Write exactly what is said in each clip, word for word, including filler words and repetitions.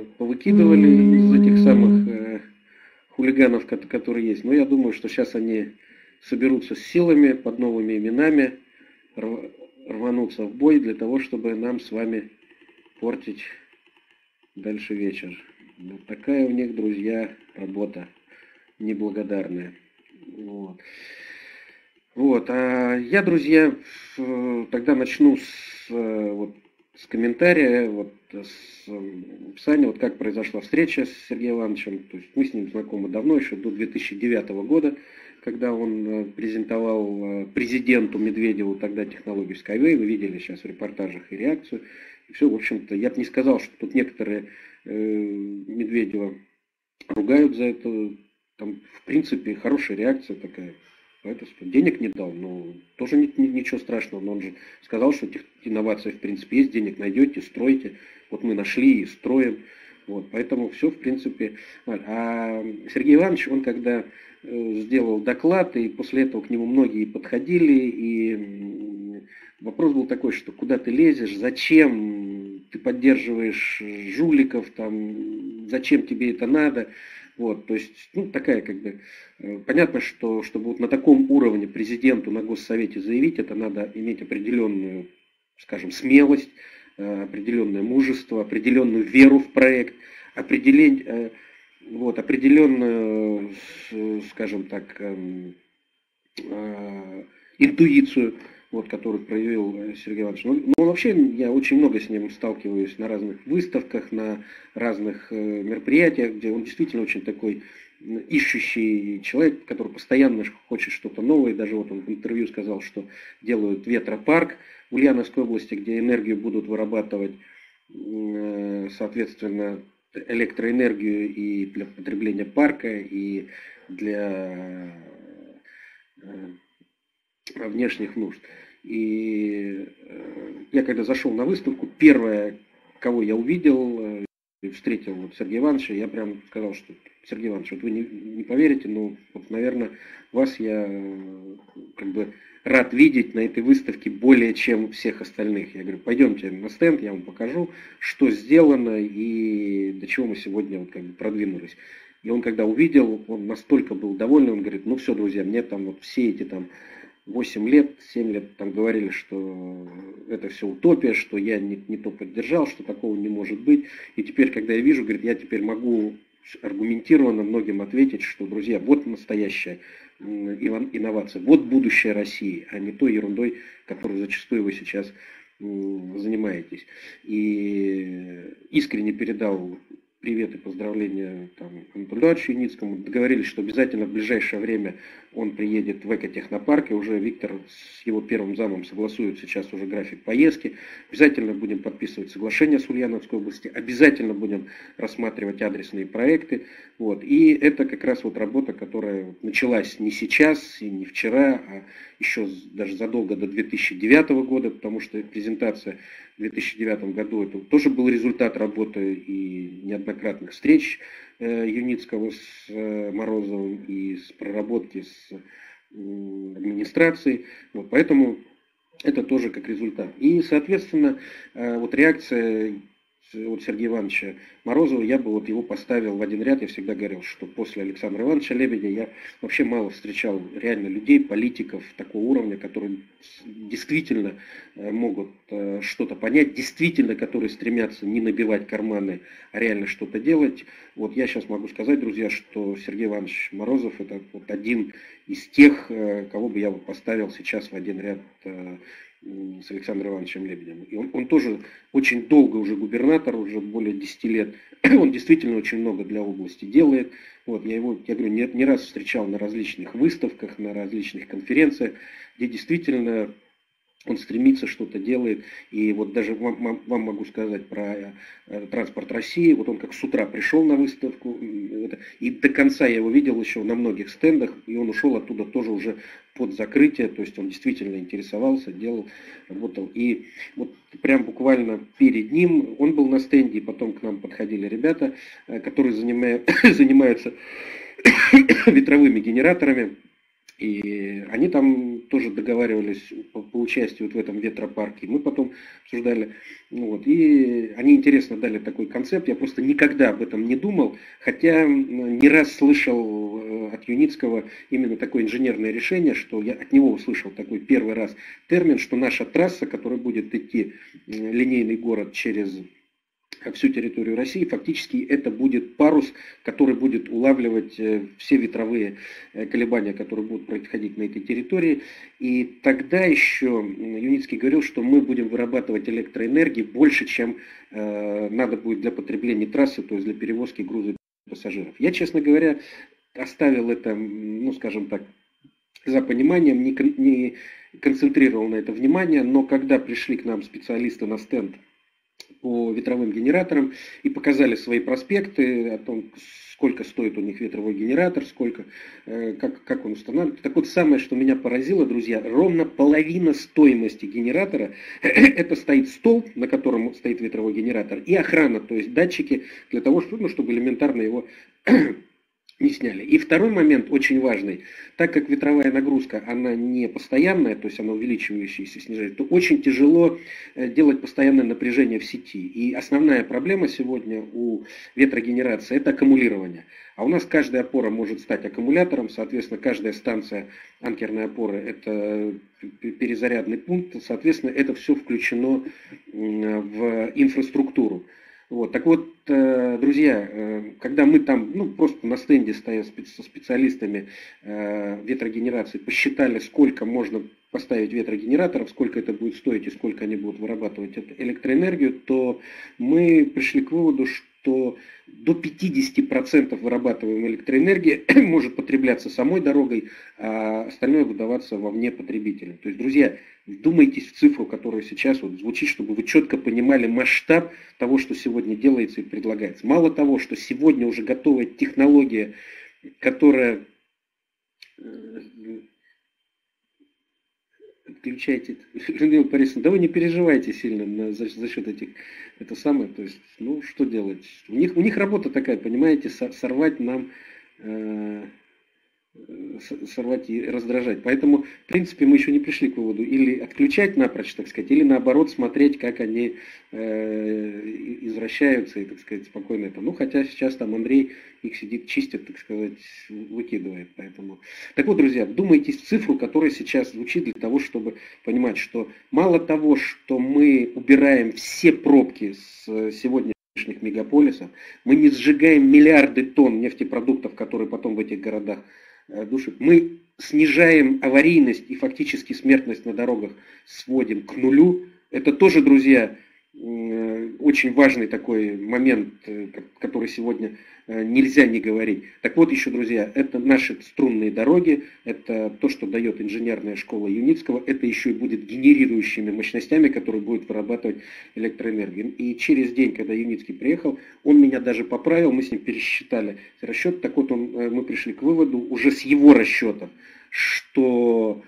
повыкидывали из этих самых э, хулиганов, которые есть. Но я думаю, что сейчас они соберутся с силами, под новыми именами, рванутся в бой для того, чтобы нам с вами портить дальше вечер. Вот такая у них, друзья, работа неблагодарная. Вот. Вот. А я, друзья, тогда начну с, вот, с комментария, вот, с описания, вот как произошла встреча с Сергеем Ивановичем. То есть мы с ним знакомы давно, еще до две тысячи девятого года, когда он презентовал президенту Медведеву тогда технологию Skyway. Вы видели сейчас в репортажах и реакцию. И все, в общем-то, я бы не сказал, что тут некоторые э, Медведева ругают за это. Там, в принципе, хорошая реакция такая. Поэтому денег не дал, но тоже не, не, ничего страшного. Но он же сказал, что инновация, в принципе, есть, денег найдете, стройте. Вот мы нашли и строим. Вот, поэтому все, в принципе. А Сергей Иванович, он когда э, сделал доклад, и после этого к нему многие подходили, и вопрос был такой, что куда ты лезешь, зачем ты поддерживаешь жуликов, там, зачем тебе это надо. Вот, то есть, ну, такая, как бы, понятно, что, чтобы вот на таком уровне президенту на Госсовете заявить, это надо иметь определенную, скажем, смелость, определенное мужество, определенную веру в проект, определень, вот, определенную, скажем так, интуицию, вот, которую проявил Сергей Иванович. Ну, ну, вообще, я очень много с ним сталкиваюсь на разных выставках, на разных э, мероприятиях, где он действительно очень такой ищущий человек, который постоянно хочет что-то новое. Даже вот он в интервью сказал, что делают ветропарк в Ульяновской области, где энергию будут вырабатывать, э, соответственно, электроэнергию и для потребления парка, и для э, внешних нужд. И я когда зашел на выставку, первое, кого я увидел и встретил вот Сергея Ивановича, я прям сказал, что Сергей Иванович, вот вы не, не поверите, но вот, наверное, вас я как бы рад видеть на этой выставке более чем всех остальных. Я говорю, пойдемте на стенд, я вам покажу, что сделано и до чего мы сегодня вот как бы продвинулись. И он когда увидел, он настолько был доволен, он говорит, ну все, друзья, мне там вот все эти там восемь лет, семь лет там говорили, что это все утопия, что я не, не то поддержал, что такого не может быть. И теперь, когда я вижу, говорит, я теперь могу аргументированно многим ответить, что, друзья, вот настоящая инновация, вот будущее России, а не той ерундой, которой зачастую вы сейчас занимаетесь. И искренне передал привет и поздравления там, Анатолию Эдуардовичу Юницкому. Договорились, что обязательно в ближайшее время он приедет в экотехнопарк. И уже Виктор с его первым замом согласует сейчас уже график поездки. Обязательно будем подписывать соглашение с Ульяновской области. Обязательно будем рассматривать адресные проекты. Вот. И это как раз вот работа, которая началась не сейчас и не вчера, а еще даже задолго до две тысячи девятого года, потому что презентация в две тысячи девятом году это тоже был результат работы и неоднократных встреч Юницкого с Морозовым и с проработки с администрацией. Вот, поэтому это тоже как результат. И, соответственно, вот реакция вот Сергея Ивановича Морозова, я бы вот его поставил в один ряд. Я всегда говорил, что после Александра Ивановича Лебедя я вообще мало встречал реально людей, политиков такого уровня, которые действительно могут что-то понять, действительно, которые стремятся не набивать карманы, а реально что-то делать. Вот я сейчас могу сказать, друзья, что Сергей Иванович Морозов это вот один из тех, кого бы я вот поставил сейчас в один ряд с Александром Ивановичем Лебедем. И он, он тоже очень долго уже губернатор, уже более десяти лет. Он действительно очень много для области делает. Вот, я его, я говорю, не, не раз встречал на различных выставках, на различных конференциях, где действительно он стремится, что-то делает. И вот даже вам, вам могу сказать про э, транспорт России. Вот он как с утра пришел на выставку, это, и до конца я его видел еще на многих стендах, и он ушел оттуда тоже уже под закрытие, то есть он действительно интересовался, делал, работал. И вот прям буквально перед ним он был на стенде, и потом к нам подходили ребята, которые занимают, занимаются ветровыми генераторами. И они там тоже договаривались по, по участию вот в этом ветропарке. Мы потом обсуждали. Ну вот, и они интересно дали такой концепт. Я просто никогда об этом не думал. Хотя не раз слышал от Юницкого именно такое инженерное решение, что я от него услышал такой первый раз термин, что наша трасса, которая будет идти линейный город через всю территорию России, фактически это будет парус, который будет улавливать все ветровые колебания, которые будут происходить на этой территории. И тогда еще Юницкий говорил, что мы будем вырабатывать электроэнергии больше, чем э, надо будет для потребления трассы, то есть для перевозки грузов и пассажиров. Я, честно говоря, оставил это, ну скажем так, за пониманием, не, не концентрировал на это внимание, но когда пришли к нам специалисты на стенд по ветровым генераторам и показали свои проспекты о том, сколько стоит у них ветровой генератор, сколько, как, как он устанавливается. Так вот, самое, что меня поразило, друзья, ровно половина стоимости генератора, это стоит стол, на котором стоит ветровой генератор, и охрана, то есть датчики для того, чтобы, ну, чтобы элементарно его не сняли. И второй момент очень важный. Так как ветровая нагрузка, она не постоянная, то есть она увеличивающаяся, снижается, то очень тяжело делать постоянное напряжение в сети. И основная проблема сегодня у ветрогенерации – это аккумулирование. А у нас каждая опора может стать аккумулятором, соответственно, каждая станция анкерной опоры – это перезарядный пункт, соответственно, это все включено в инфраструктуру. Вот. Так вот, друзья, когда мы там, ну, просто на стенде стоя со специалистами ветрогенерации, посчитали, сколько можно поставить ветрогенераторов, сколько это будет стоить и сколько они будут вырабатывать электроэнергию, то мы пришли к выводу, что до пятидесяти процентов вырабатываемой электроэнергии может потребляться самой дорогой, а остальное выдаваться вовне потребителям. То есть, друзья, вдумайтесь в цифру, которая сейчас вот звучит, чтобы вы четко понимали масштаб того, что сегодня делается и предлагается. Мало того, что сегодня уже готовая технология, которая... Отключайте, Людмила Борисовна, да вы не переживайте сильно на, за, за счет этих, это самое, то есть, ну, что делать? У них, у них работа такая, понимаете, сорвать нам, э, сорвать и раздражать. Поэтому, в принципе, мы еще не пришли к выводу, или отключать напрочь, так сказать, или наоборот смотреть, как они э, извращаются и, так сказать, спокойно это. Ну, хотя сейчас там Андрей их сидит, чистит, так сказать, выкидывает. Поэтому. Так вот, друзья, вдумайтесь в цифру, которая сейчас звучит для того, чтобы понимать, что мало того, что мы убираем все пробки с сегодняшних мегаполисов, мы не сжигаем миллиарды тонн нефтепродуктов, которые потом в этих городах душат. Мы снижаем аварийность и фактически смертность на дорогах сводим к нулю. Это тоже, друзья, очень важный такой момент, который сегодня нельзя не говорить. Так вот еще, друзья, это наши струнные дороги, это то, что дает инженерная школа Юницкого, это еще и будет генерирующими мощностями, которые будут вырабатывать электроэнергию. И через день, когда Юницкий приехал, он меня даже поправил, мы с ним пересчитали расчет, так вот он, мы пришли к выводу уже с его расчетов, что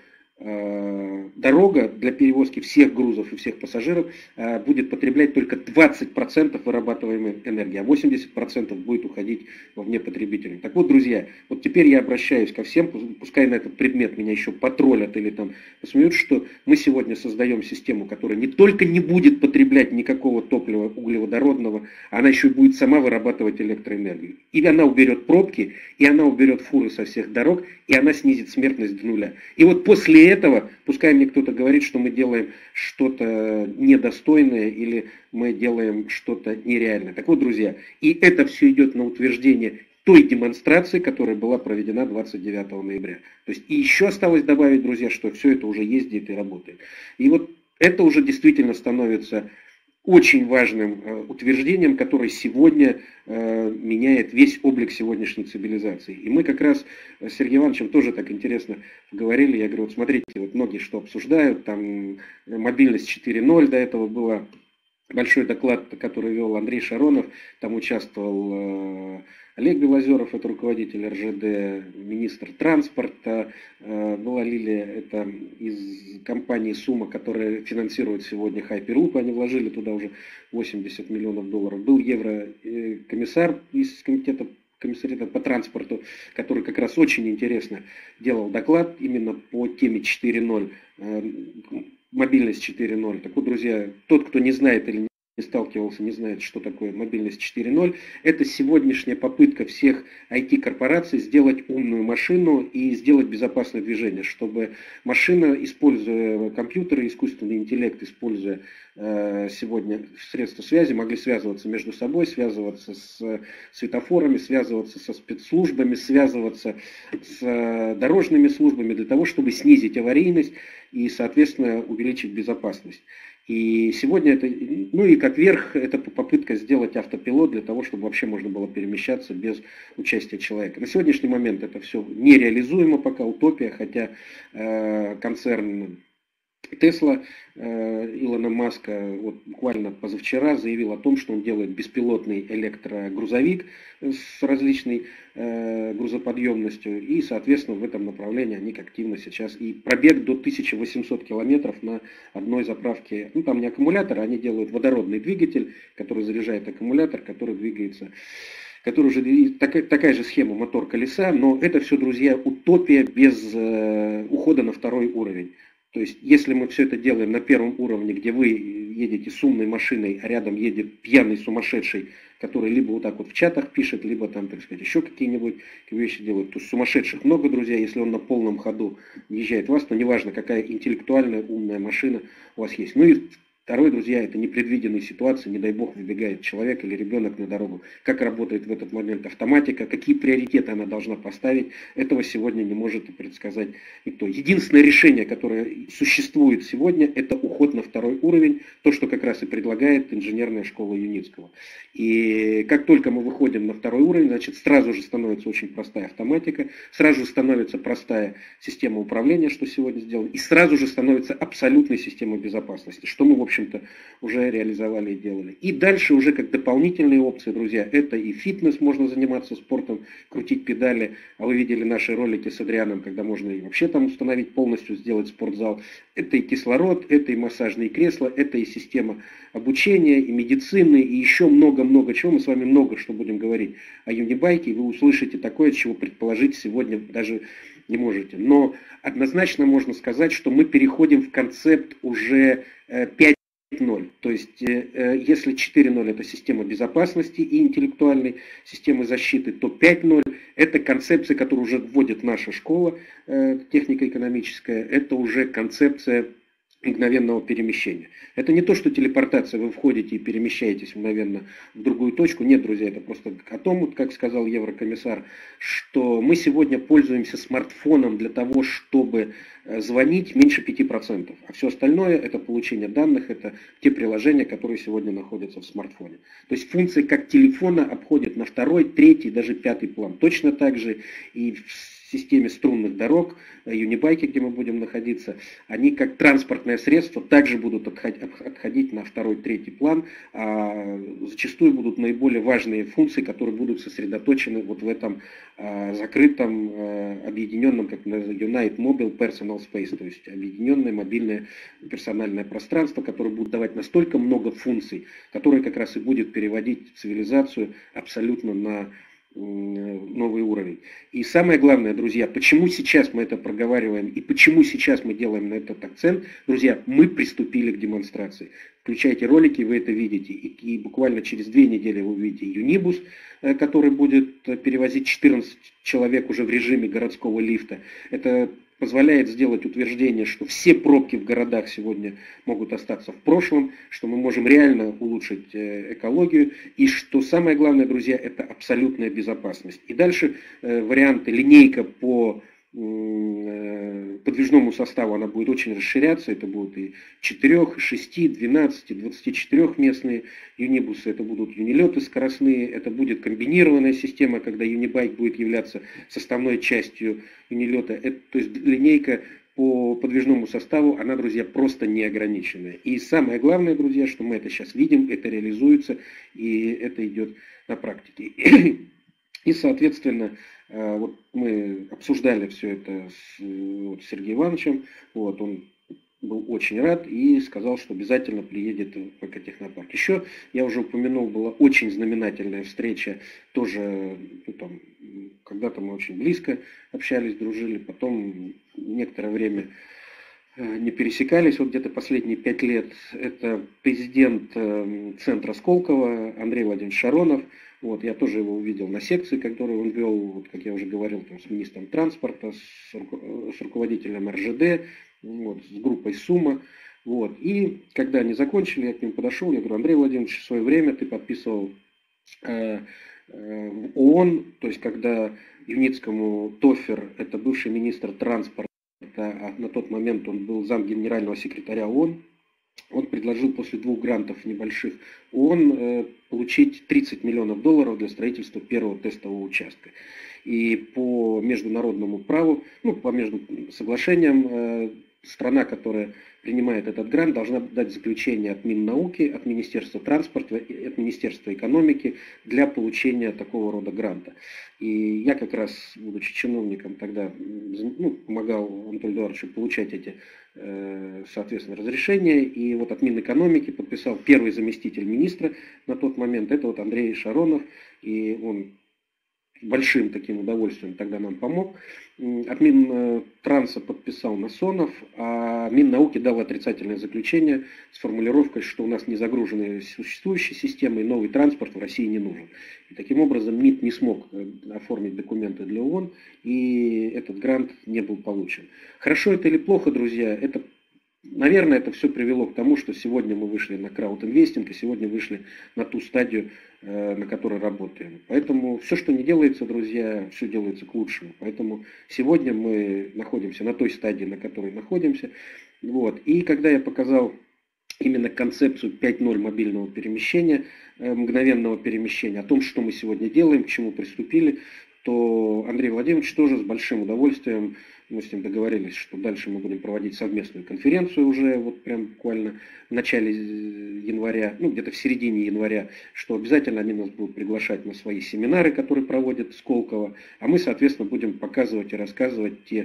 дорога для перевозки всех грузов и всех пассажиров будет потреблять только двадцать процентов вырабатываемой энергии, а восемьдесят процентов будет уходить вовне потребителям. Так вот, друзья, вот теперь я обращаюсь ко всем, пускай на этот предмет меня еще потроллят или там посмеют, что мы сегодня создаем систему, которая не только не будет потреблять никакого топлива углеводородного, она еще и будет сама вырабатывать электроэнергию. И она уберет пробки, и она уберет фуры со всех дорог, и она снизит смертность до нуля. И вот после этого, пускай мне кто-то говорит, что мы делаем что-то недостойное или мы делаем что-то нереальное. Так вот, друзья, и это все идет на утверждение той демонстрации, которая была проведена двадцать девятого ноября. То есть и еще осталось добавить, друзья, что все это уже ездит и работает. И вот это уже действительно становится очень важным э, утверждением, которое сегодня э, меняет весь облик сегодняшней цивилизации. И мы как раз с Сергеем Ивановичем тоже так интересно говорили. Я говорю, вот смотрите, вот многие что обсуждают, там мобильность четыре ноль, до этого была большой доклад, который вел Андрей Шаронов, там участвовал э, Олег Белозеров, это руководитель эр жэ дэ, министр транспорта, э, была Лилия, это из компании Сумма, которая финансирует сегодня Hyperloop, они вложили туда уже восемьдесят миллионов долларов. Был еврокомиссар из комитета комиссариата по транспорту, который как раз очень интересно делал доклад именно по теме четыре ноль, мобильность четыре ноль. Так вот, друзья, тот, кто не знает или не сталкивался, не знает, что такое мобильность четыре ноль, это сегодняшняя попытка всех ай ти-корпораций сделать умную машину и сделать безопасное движение, чтобы машина, используя компьютеры, искусственный интеллект, используя э, сегодня средства связи, могли связываться между собой, связываться с светофорами, связываться со спецслужбами, связываться с дорожными службами для того, чтобы снизить аварийность и, соответственно, увеличить безопасность. И сегодня это, ну и как верх, это попытка сделать автопилот для того, чтобы вообще можно было перемещаться без участия человека. На сегодняшний момент это все нереализуемо пока, утопия, хотя э, концерн Тесла э, Илона Маска вот буквально позавчера заявил о том, что он делает беспилотный электрогрузовик с различной э, грузоподъемностью, и, соответственно, в этом направлении они активно сейчас. И пробег до тысячи восьмисот километров на одной заправке, ну там не аккумулятор, они делают водородный двигатель, который заряжает аккумулятор, который двигается, который уже такая, такая же схема мотор колеса, но это все, друзья, утопия без э, ухода на второй уровень. То есть, если мы все это делаем на первом уровне, где вы едете с умной машиной, а рядом едет пьяный сумасшедший, который либо вот так вот в чатах пишет, либо там, так сказать, еще какие-нибудь вещи делают. То есть сумасшедших много, друзья. Если он на полном ходу въезжает в вас, то неважно, какая интеллектуальная умная машина у вас есть. Ну и второе, друзья, это непредвиденные ситуации, не дай бог выбегает человек или ребенок на дорогу. Как работает в этот момент автоматика, какие приоритеты она должна поставить, этого сегодня не может предсказать никто. Единственное решение, которое существует сегодня, это уход на второй уровень, то, что как раз и предлагает инженерная школа Юницкого. И как только мы выходим на второй уровень, значит, сразу же становится очень простая автоматика, сразу же становится простая система управления, что сегодня сделано, и сразу же становится абсолютной системой безопасности, что мы, в общем-то, уже реализовали и делали. И дальше уже как дополнительные опции, друзья, это и фитнес, можно заниматься спортом, крутить педали, а вы видели наши ролики с Адрианом, когда можно и вообще там установить полностью, сделать спортзал. Это и кислород, это и массажные кресла, это и система обучения, и медицины, и еще много-много чего. Мы с вами много что будем говорить о юнибайке, и вы услышите такое, чего предположить сегодня даже не можете. Но однозначно можно сказать, что мы переходим в концепт уже пять ноль. То есть, если четыре ноль это система безопасности и интеллектуальной системы защиты, то пять ноль это концепция, которую уже вводит наша школа технико-экономическая, это уже концепция мгновенного перемещения. Это не то, что телепортация, вы входите и перемещаетесь мгновенно в другую точку. Нет, друзья, это просто о том, как сказал еврокомиссар, что мы сегодня пользуемся смартфоном для того, чтобы звонить меньше пяти процентов. А все остальное это получение данных, это те приложения, которые сегодня находятся в смартфоне. То есть функции как телефона обходят на второй, третий, даже пятый план. Точно так же и в системе струнных дорог, юнибайки, где мы будем находиться, они как транспортное средство также будут отходить на второй, третий план, а зачастую будут наиболее важные функции, которые будут сосредоточены вот в этом а, закрытом, а, объединенном, как называется, Unite Mobile Personal Space, то есть объединенное мобильное персональное пространство, которое будет давать настолько много функций, которое как раз и будет переводить цивилизацию абсолютно на новый уровень. И самое главное, друзья, почему сейчас мы это проговариваем и почему сейчас мы делаем на этот акцент, друзья, мы приступили к демонстрации. Включайте ролики, вы это видите. И, и буквально через две недели вы увидите Юнибус, который будет перевозить четырнадцать человек уже в режиме городского лифта. Это позволяет сделать утверждение, что все пробки в городах сегодня могут остаться в прошлом, что мы можем реально улучшить экологию, и что самое главное, друзья, это абсолютная безопасность. И дальше э, варианты линейка по э, подвижному составу, она будет очень расширяться, это будут и четыре, шесть, двенадцать, двадцать четыре местные юнибусы, это будут юнилеты скоростные, это будет комбинированная система, когда юнибайк будет являться составной частью юнилета. Это, то есть линейка по подвижному составу, она, друзья, просто неограниченная. И самое главное, друзья, что мы это сейчас видим, это реализуется, и это идет на практике. И, соответственно, вот мы обсуждали все это с вот, Сергеем Ивановичем, вот, он был очень рад и сказал, что обязательно приедет в экотехнопарк. Еще, я уже упомянул, была очень знаменательная встреча, тоже, ну, там, когда-то мы очень близко общались, дружили, потом некоторое время не пересекались, вот где-то последние пять лет. Это президент центра Сколково Андрей Владимирович Шаронов. Вот, я тоже его увидел на секции, которую он вел, вот, как я уже говорил, там, с министром транспорта, с, с руководителем эр жэ дэ, вот, с группой СУМА. Вот. И когда они закончили, я к ним подошел, я говорю: Андрей Владимирович, в свое время ты подписывал э, э, в ООН, то есть когда Юницкому Тофер, это бывший министр транспорта, а на тот момент он был зам генерального секретаря ООН, он предложил после двух грантов небольших ООН э, получить тридцать миллионов долларов для строительства первого тестового участка. И по международному праву, ну, по между соглашениям, э, страна, которая принимает этот грант, должна дать заключение от Миннауки, от Министерства транспорта и от Министерства экономики для получения такого рода гранта. И я как раз, будучи чиновником, тогда, ну, помогал Анатолию Эдуардовичу получать эти, соответственно, разрешения. И вот от Минэкономики подписал первый заместитель министра на тот момент, это вот Андрей Шаронов, и он большим таким удовольствием тогда нам помог. От Минтранса подписал Насонов, а Миннауки дал отрицательное заключение с формулировкой, что у нас не загружены существующие системы и новый транспорт в России не нужен. И таким образом МИД не смог оформить документы для ООН, и этот грант не был получен. Хорошо это или плохо, друзья, это, наверное, это все привело к тому, что сегодня мы вышли на краудинвестинг, и сегодня вышли на ту стадию, на которой работаем. Поэтому все, что не делается, друзья, все делается к лучшему. Поэтому сегодня мы находимся на той стадии, на которой находимся. Вот. И когда я показал именно концепцию пять ноль мобильного перемещения, мгновенного перемещения, о том, что мы сегодня делаем, к чему приступили, то Андрей Владимирович тоже с большим удовольствием, мы с ним договорились, что дальше мы будем проводить совместную конференцию уже вот прям буквально в начале января, ну где-то в середине января, что обязательно они нас будут приглашать на свои семинары, которые проводят Сколково, а мы, соответственно, будем показывать и рассказывать те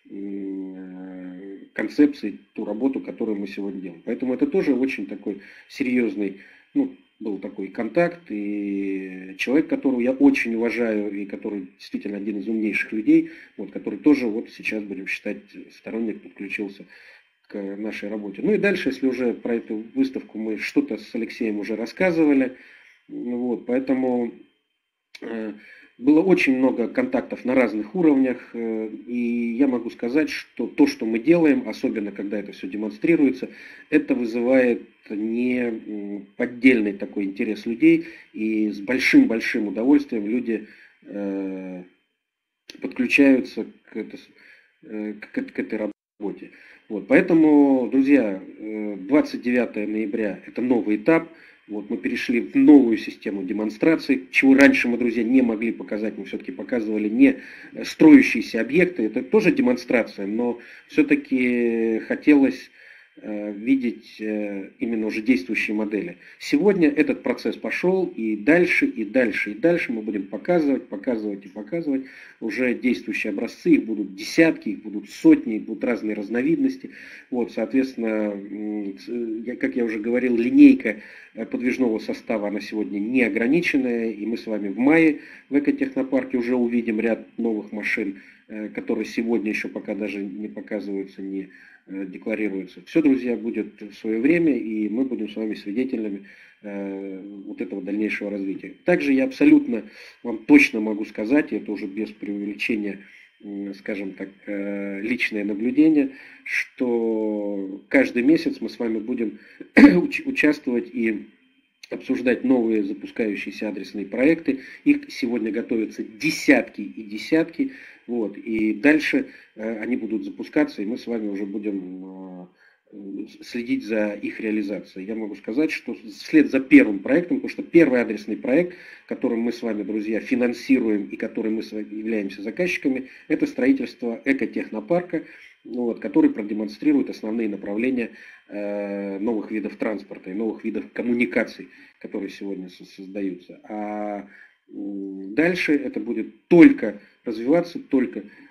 концепции, ту работу, которую мы сегодня делаем. Поэтому это тоже очень такой серьезный, ну, был такой контакт, и человек, которого я очень уважаю, и который действительно один из умнейших людей, вот, который тоже вот сейчас, будем считать, сторонник подключился к нашей работе. Ну и дальше, если уже про эту выставку мы что-то с Алексеем уже рассказывали, вот, поэтому э, было очень много контактов на разных уровнях, э, и я могу сказать, что то, что мы делаем, особенно когда это все демонстрируется, это вызывает не поддельный такой интерес людей, и с большим-большим удовольствием люди э, подключаются к, это, э, к, к этой работе. Вот, поэтому, друзья, двадцать девятого ноября это новый этап. Вот, мы перешли в новую систему демонстрации, чего раньше мы, друзья, не могли показать. Мы все-таки показывали не строящиеся объекты, это тоже демонстрация, но все-таки хотелось видеть именно уже действующие модели. Сегодня этот процесс пошел, и дальше, и дальше, и дальше мы будем показывать, показывать и показывать уже действующие образцы. Их будут десятки, их будут сотни, их будут разные разновидности. Вот, соответственно, как я уже говорил, линейка подвижного состава, она сегодня не ограниченная, и мы с вами в мае в экотехнопарке уже увидим ряд новых машин, которые сегодня еще пока даже не показываются, не декларируются. Все, друзья, будет в свое время, и мы будем с вами свидетелями э, вот этого дальнейшего развития. Также я абсолютно вам точно могу сказать, и это уже без преувеличения, э, скажем так, э, личное наблюдение, что каждый месяц мы с вами будем участвовать и обсуждать новые запускающиеся адресные проекты. Их сегодня готовятся десятки и десятки. Вот, и дальше э, они будут запускаться, и мы с вами уже будем э, следить за их реализацией. Я могу сказать, что вслед за первым проектом, потому что первый адресный проект, которым мы с вами, друзья, финансируем и который мы с вами являемся заказчиками, это строительство экотехнопарка, вот, который продемонстрирует основные направления э, новых видов транспорта и новых видов коммуникаций, которые сегодня создаются. А дальше это будет только развиваться, только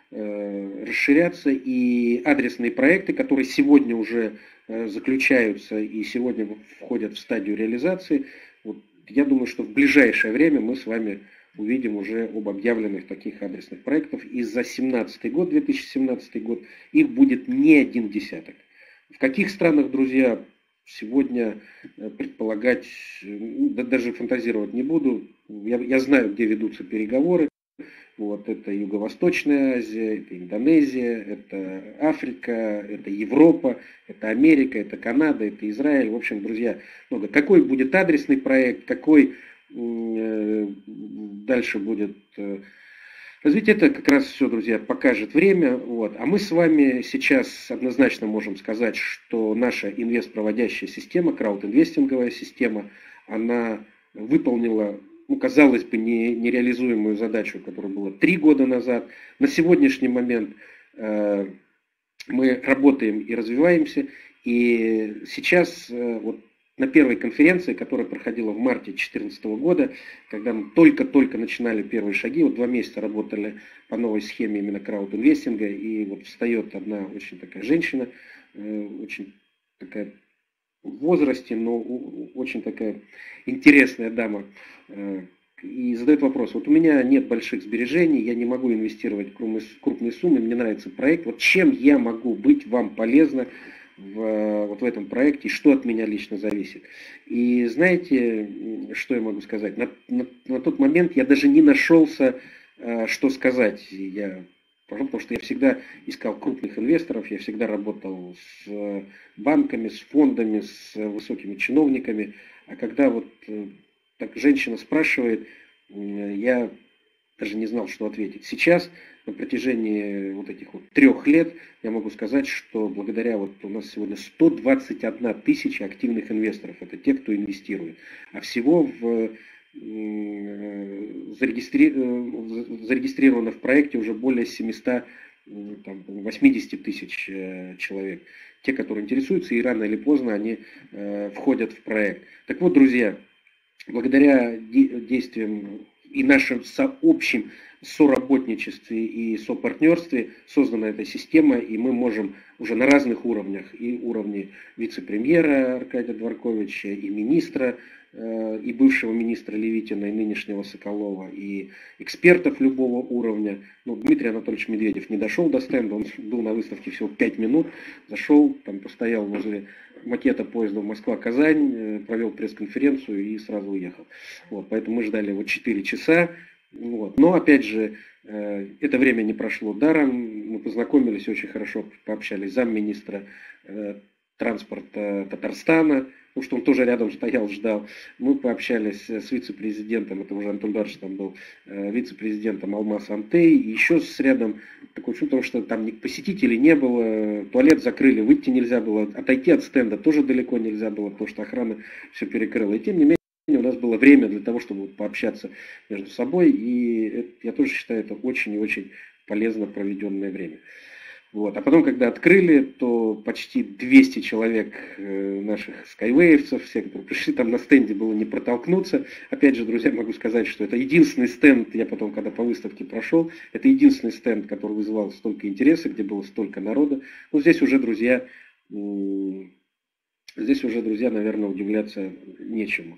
расширяться, и адресные проекты, которые сегодня уже заключаются и сегодня входят в стадию реализации, вот, я думаю, что в ближайшее время мы с вами увидим уже об объявленных таких адресных проектов. И за семнадцатый год, две тысячи семнадцатый год, их будет не один десяток. В каких странах, друзья, сегодня предполагать, да, даже фантазировать не буду. Я, я знаю, где ведутся переговоры. Вот, это Юго-Восточная Азия, это Индонезия, это Африка, это Европа, это Америка, это Канада, это Израиль. В общем, друзья, много. Какой будет адресный проект, какой э, дальше будет э, развитие, это как раз все, друзья, покажет время. Вот. А мы с вами сейчас однозначно можем сказать, что наша инвестпроводящая система, краудинвестинговая система, она выполнила, ну, казалось бы, не, нереализуемую задачу, которая была три года назад. На сегодняшний момент э, мы работаем и развиваемся. И сейчас э, вот на первой конференции, которая проходила в марте две тысячи четырнадцатого года, когда мы только-только начинали первые шаги, вот два месяца работали по новой схеме именно краудинвестинга, и вот встает одна очень такая женщина, э, очень такая в возрасте, но очень такая интересная дама, и задает вопрос: вот у меня нет больших сбережений, я не могу инвестировать крупные суммы, мне нравится проект, вот чем я могу быть вам полезна в, вот в этом проекте, и что от меня лично зависит? И знаете, что я могу сказать? На, на, на тот момент я даже не нашелся, что сказать. Я Потому что я всегда искал крупных инвесторов, я всегда работал с банками, с фондами, с высокими чиновниками. А когда вот так женщина спрашивает, я даже не знал, что ответить. Сейчас, на протяжении вот этих вот трех лет, я могу сказать, что благодаря вот у нас сегодня сто двадцать одна тысяча активных инвесторов. Это те, кто инвестирует. А всего в Зарегистри... зарегистрировано в проекте уже более семисот восьмидесяти тысяч человек. Те, которые интересуются, и рано или поздно они входят в проект. Так вот, друзья, благодаря действиям и нашим сообщим соработничестве и сопартнерстве создана эта система, и мы можем уже на разных уровнях, и уровне вице-премьера Аркадия Дворковича, и министра, и бывшего министра Левитина, и нынешнего Соколова, и экспертов любого уровня. Ну, Дмитрий Анатольевич Медведев не дошел до стенда, он был на выставке всего пять минут, зашел, там постоял возле макета поезда Москва-Казань, провел пресс-конференцию и сразу уехал. Вот, поэтому мы ждали его четыре часа. Вот. Но, опять же, это время не прошло даром. Мы познакомились, очень хорошо пообщались с замминистра транспорта Татарстана, потому что он тоже рядом стоял, ждал. Мы пообщались с вице-президентом, это уже Антон Дарш там был, вице-президентом Алмаз Антей, и еще с рядом такое чувство, что там посетителей не было, туалет закрыли, выйти нельзя было, отойти от стенда тоже далеко нельзя было, потому что охрана все перекрыла. И тем не менее, у нас было время для того, чтобы пообщаться между собой, и я тоже считаю, это очень и очень полезно проведенное время. Вот. А потом, когда открыли, то почти двести человек наших скайвеевцев, все, которые пришли, там на стенде было не протолкнуться. Опять же, друзья, могу сказать, что это единственный стенд, я потом, когда по выставке прошел, это единственный стенд, который вызывал столько интереса, где было столько народа. Ну, здесь уже, друзья, здесь уже, друзья, наверное, удивляться нечему.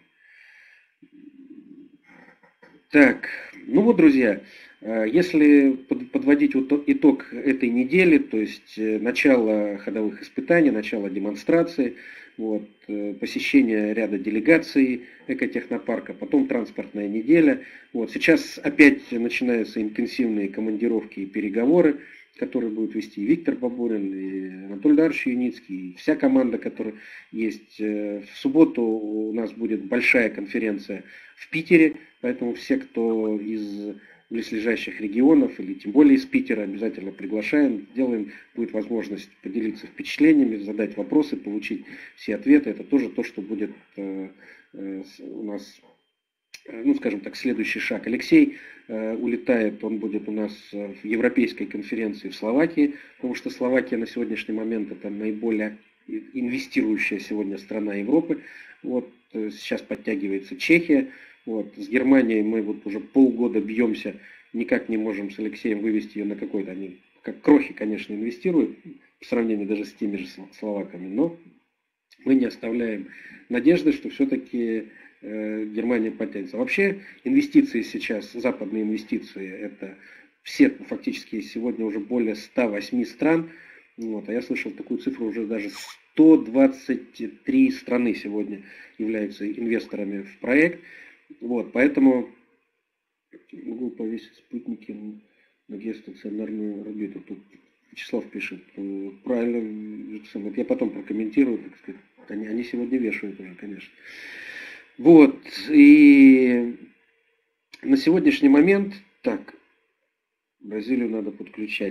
Так, ну вот, друзья, если подводить итог этой недели, то есть начало ходовых испытаний, начало демонстрации, вот, посещение ряда делегаций экотехнопарка, потом транспортная неделя. Вот, сейчас опять начинаются интенсивные командировки и переговоры, которые будут вести и Виктор Бабурин, и Анатолий Дарович Юницкий, и вся команда, которая есть. В субботу у нас будет большая конференция в Питере, поэтому все, кто из близлежащих регионов, или тем более из Питера, обязательно приглашаем, делаем, будет возможность поделиться впечатлениями, задать вопросы, получить все ответы. Это тоже то, что будет э, э, у нас, ну, скажем так, следующий шаг. Алексей э, улетает, он будет у нас в европейской конференции в Словакии, потому что Словакия на сегодняшний момент это наиболее инвестирующая сегодня страна Европы. Вот э, сейчас подтягивается Чехия. Вот. С Германией мы вот уже полгода бьемся, никак не можем с Алексеем вывести ее на какой-то, они как крохи, конечно, инвестируют, по сравнению даже с теми же словаками, но мы не оставляем надежды, что все-таки э, Германия потянется. Вообще инвестиции сейчас, западные инвестиции, это все фактически сегодня уже более ста восьми стран. Вот, а я слышал такую цифру, уже даже сто двадцать три страны сегодня являются инвесторами в проект. Вот, поэтому могу повесить спутники на геостационарную орбиту. Тут Вячеслав пишет, правильно, вот я потом прокомментирую, так сказать, они, они сегодня вешают уже, конечно. Вот, и на сегодняшний момент, так, Бразилию надо подключать.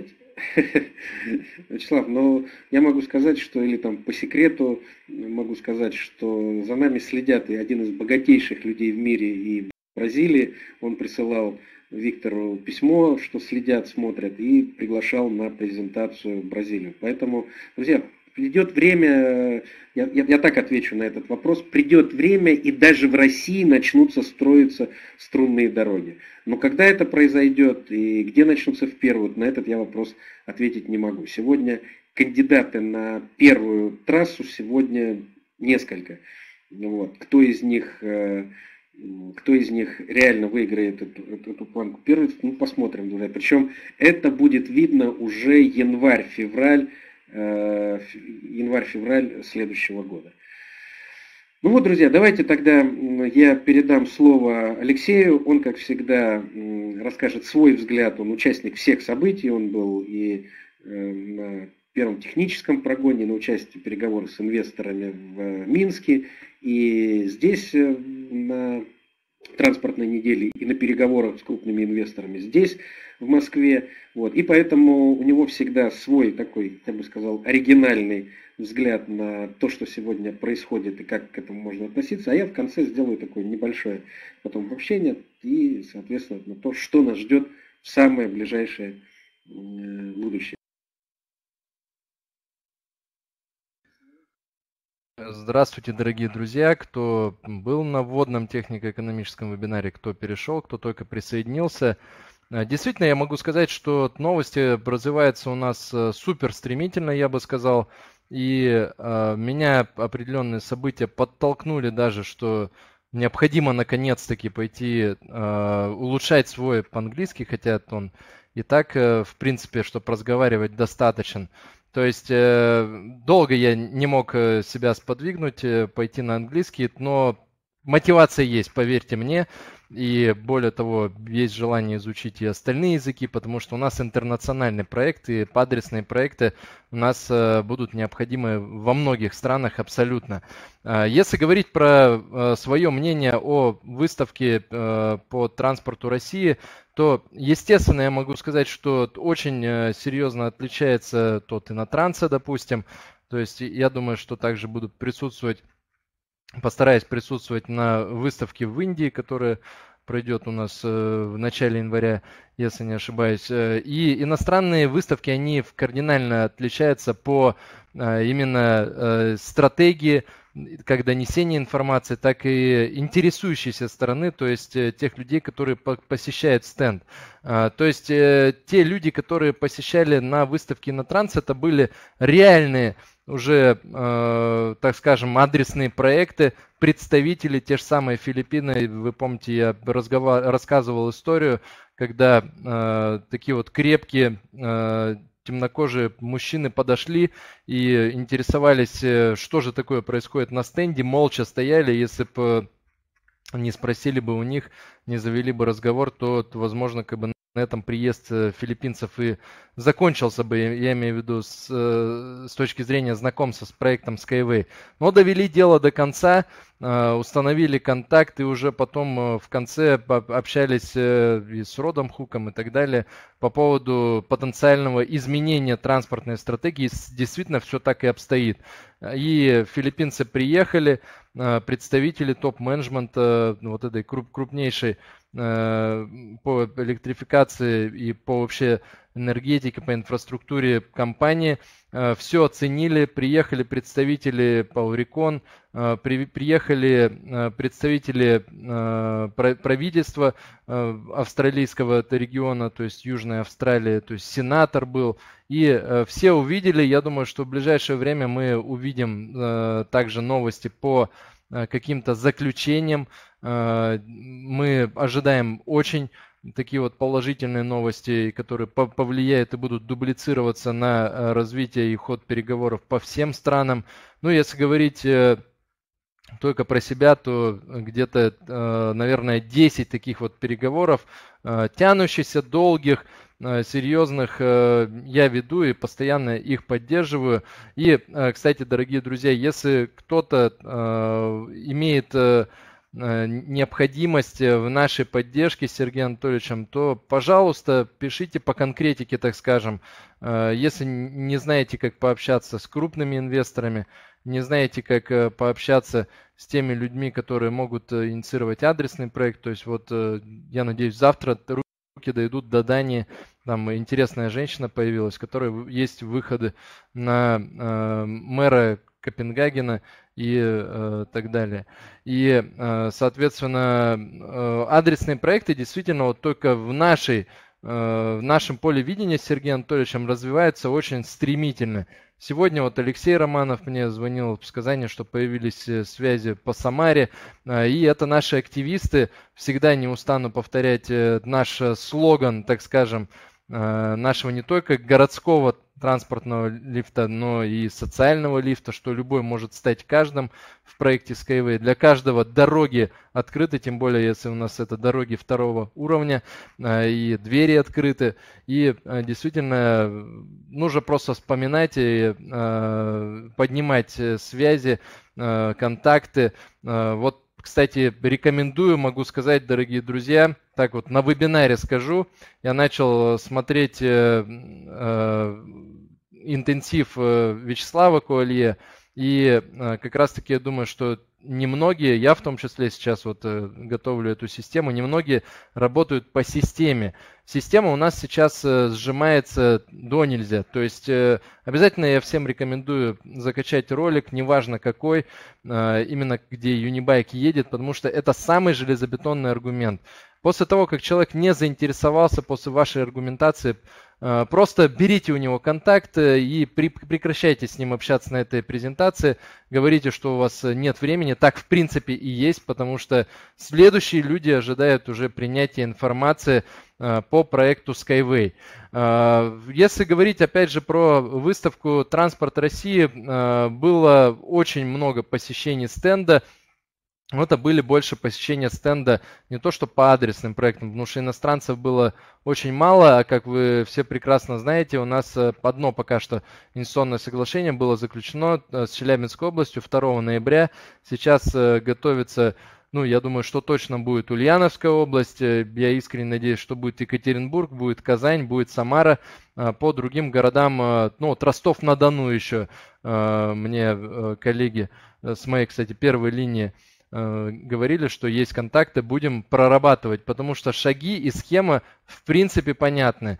Вячеслав, но я могу сказать, что, или там по секрету могу сказать, что за нами следят и один из богатейших людей в мире и в Бразилии. Он присылал Виктору письмо, что следят, смотрят, и приглашал на презентацию в Бразилию. Поэтому, друзья, придет время, я, я, я так отвечу на этот вопрос, придет время, и даже в России начнутся строиться струнные дороги. Но когда это произойдет и где начнутся в первую, на этот я вопрос ответить не могу. Сегодня кандидаты на первую трассу, сегодня несколько. Вот. Кто из них... Кто из них реально выиграет эту, эту, эту планку первой, ну, посмотрим, друзья. Причем это будет видно уже январь-февраль, э, январь-февраль следующего года. Ну вот, друзья, давайте тогда я передам слово Алексею. Он, как всегда, расскажет свой взгляд. Он участник всех событий. Он был и э, на первом техническом прогоне, на участии переговоров с инвесторами в Минске. И здесь на транспортной неделе и на переговорах с крупными инвесторами здесь, в Москве. Вот. И поэтому у него всегда свой такой, я бы сказал, оригинальный взгляд на то, что сегодня происходит и как к этому можно относиться. А я в конце сделаю такое небольшое потом обобщение и, соответственно, на то, что нас ждет в самое ближайшее будущее. Здравствуйте, дорогие друзья, кто был на вводном технико-экономическом вебинаре, кто перешел, кто только присоединился. Действительно, я могу сказать, что новости развиваются у нас супер стремительно, я бы сказал, и меня определенные события подтолкнули даже, что необходимо наконец-таки пойти улучшать свой по-английски, хотя он и так, в принципе, чтобы разговаривать, достаточен. То есть долго я не мог себя сподвигнуть, пойти на английский, но мотивация есть, поверьте мне. И более того, есть желание изучить и остальные языки, потому что у нас интернациональные проекты, адресные проекты у нас будут необходимы во многих странах абсолютно. Если говорить про свое мнение о выставке по транспорту России, то, естественно, я могу сказать, что очень серьезно отличается тот Инотранса, допустим. То есть я думаю, что также буду присутствовать, постараюсь присутствовать на выставке в Индии, которая пройдет у нас в начале января, если не ошибаюсь. И иностранные выставки, они кардинально отличаются по именно стратегии, как донесение информации, так и интересующейся стороны, то есть тех людей, которые посещают стенд. То есть те люди, которые посещали на выставке Инотранс, это были реальные уже, так скажем, адресные проекты, представители, те же самые Филиппины. Вы помните, я рассказывал историю, когда такие вот крепкие темнокожие мужчины подошли и интересовались, что же такое происходит на стенде, молча стояли. Если бы не спросили бы у них, не завели бы разговор, то, возможно, как бы на этом приезд филиппинцев и закончился бы, я имею в виду с, с точки зрения знакомства с проектом Skyway. Но довели дело до конца, установили контакт и уже потом в конце общались и с Родом Хуком и так далее по поводу потенциального изменения транспортной стратегии. Действительно, все так и обстоит. И филиппинцы приехали, представители топ-менеджмента вот этой крупнейшей по электрификации и по вообще энергетике, по инфраструктуре компании. Все оценили, приехали представители Powericon, При, приехали представители правительства австралийского региона, то есть Южная Австралия, то есть сенатор был. И все увидели, я думаю, что в ближайшее время мы увидим также новости по каким-то заключениям. Мы ожидаем очень такие вот положительные новости, которые повлияют и будут дублицироваться на развитие и ход переговоров по всем странам. Ну, если говорить только про себя, то где-то, наверное, десять таких вот переговоров, тянущихся, долгих, серьезных, я веду и постоянно их поддерживаю. И, кстати, дорогие друзья, если кто-то имеет необходимость в нашей поддержке с Сергеем Анатольевичем, то, пожалуйста, пишите по конкретике, так скажем. Если не знаете, как пообщаться с крупными инвесторами, не знаете, как пообщаться с теми людьми, которые могут инициировать адресный проект, то есть вот я надеюсь, завтра руки дойдут до Дании. Там интересная женщина появилась, у которой есть выходы на э, мэра Копенгагена и э, так далее. И, э, соответственно, э, адресные проекты действительно вот только в нашей, э, в нашем поле видения с Сергеем Анатольевичем развиваются очень стремительно. Сегодня вот Алексей Романов мне звонил в сказание, что появились связи по Самаре, и это наши активисты. Всегда не устану повторять наш слоган, так скажем, нашего не только городского транспортного лифта, но и социального лифта, что любой может стать каждым в проекте Skyway. Для каждого дороги открыты, тем более, если у нас это дороги второго уровня, и двери открыты. И действительно нужно просто вспоминать и поднимать связи, контакты. Вот, кстати, рекомендую, могу сказать, дорогие друзья, так вот на вебинаре скажу, я начал смотреть э, э, интенсив Вячеслава Коалье, и э, как раз таки я думаю, что немногие, я в том числе сейчас вот э, готовлю эту систему, немногие работают по системе. Система у нас сейчас э, сжимается до нельзя, то есть э, обязательно я всем рекомендую закачать ролик, неважно какой, э, именно где Unibike едет, потому что это самый железобетонный аргумент. После того, как человек не заинтересовался после вашей аргументации, просто берите у него контакт и прекращайте с ним общаться на этой презентации. Говорите, что у вас нет времени. Так в принципе и есть, потому что следующие люди ожидают уже принятия информации по проекту Skyway. Если говорить опять же про выставку «Транспорт России», было очень много посещений стенда. Это были больше посещения стенда не то что по адресным проектам, потому что иностранцев было очень мало, а как вы все прекрасно знаете, у нас одно пока что инвестиционное соглашение было заключено с Челябинской областью второго ноября. Сейчас готовится, ну, я думаю, что точно будет Ульяновская область. Я искренне надеюсь, что будет Екатеринбург, будет Казань, будет Самара. По другим городам, ну, вот Ростов-на-Дону еще мне коллеги с моей, кстати, первой линии говорили, что есть контакты, будем прорабатывать, потому что шаги и схема в принципе понятны.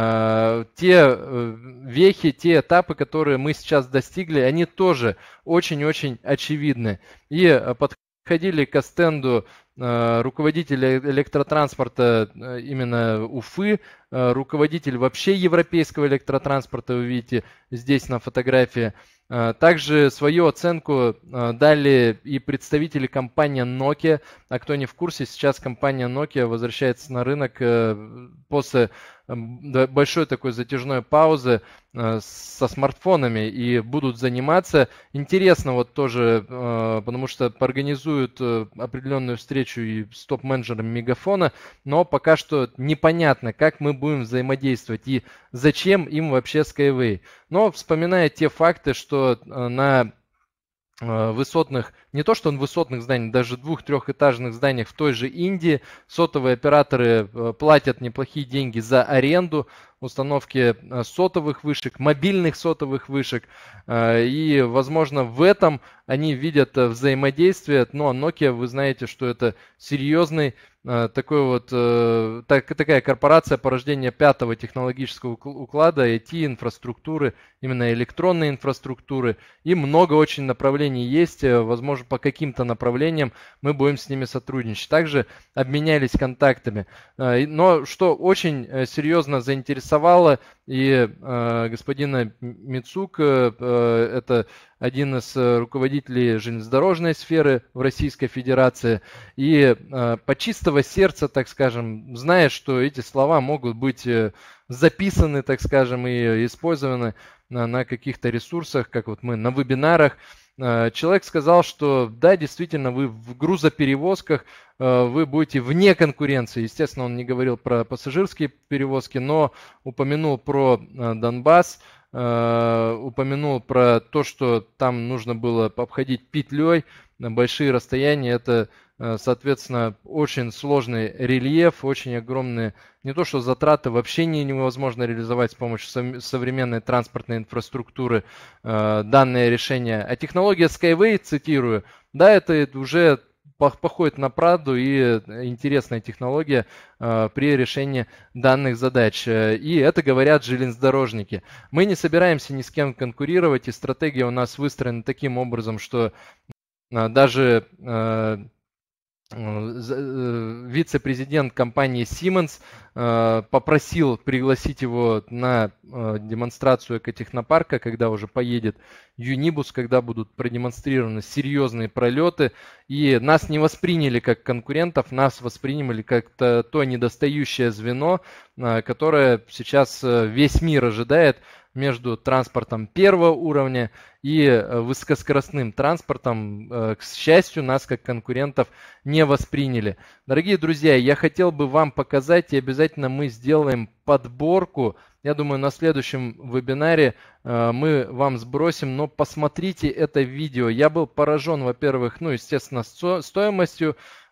Те вехи, те этапы, которые мы сейчас достигли, они тоже очень-очень очевидны. И подходили к стенду руководитель электротранспорта именно Уфы, руководитель вообще европейского электротранспорта, вы видите здесь на фотографии. Также свою оценку дали и представители компании Nokia. А кто не в курсе, сейчас компания Nokia возвращается на рынок после большой такой затяжной паузы со смартфонами и будут заниматься. Интересно вот тоже, потому что организуют определенную встречу и с топ-менеджером Мегафона, но пока что непонятно, как мы будем взаимодействовать и зачем им вообще Skyway. Но вспоминая те факты, что на высотных, не то что на высотных зданиях, даже двух-трехэтажных зданиях в той же Индии сотовые операторы платят неплохие деньги за аренду установки сотовых вышек, мобильных сотовых вышек. И, возможно, в этом они видят взаимодействие. Но Nokia, вы знаете, что это серьезный такой вот, так, такая корпорация порождения пятого технологического уклада, ай ти-инфраструктуры, именно электронной инфраструктуры, и много очень направлений есть, возможно, по каким-то направлениям мы будем с ними сотрудничать. Также обменялись контактами. Но что очень серьезно заинтересовало и господина Мицука, это один из руководителей железнодорожной сферы в Российской Федерации, и по чистого сердца, так скажем, зная, что эти слова могут быть записаны, так скажем, и использованы на, на каких-то ресурсах, как вот мы на вебинарах, человек сказал, что да, действительно, вы в грузоперевозках, вы будете вне конкуренции. Естественно, он не говорил про пассажирские перевозки, но упомянул про Донбасс, упомянул про то, что там нужно было обходить петлей на большие расстояния. Это, соответственно, очень сложный рельеф, очень огромные, не то что затраты, вообще невозможно реализовать с помощью современной транспортной инфраструктуры данное решение. А технология Skyway, цитирую, да, это уже походит на правду и интересная технология э, при решении данных задач. И это говорят железнодорожники. Мы не собираемся ни с кем конкурировать, и стратегия у нас выстроена таким образом, что э, даже э, вице-президент компании Siemens попросил пригласить его на демонстрацию экотехнопарка, когда уже поедет Юнибус, когда будут продемонстрированы серьезные пролеты. И нас не восприняли как конкурентов, нас восприняли как то, то недостающее звено, которое сейчас весь мир ожидает между транспортом первого уровня и высокоскоростным транспортом. К счастью, нас как конкурентов не восприняли. Дорогие друзья, я хотел бы вам показать, и обязательно мы сделаем подборку. Я думаю, на следующем вебинаре мы вам сбросим, но посмотрите это видео. Я был поражен, во-первых, ну, естественно, стоимостью.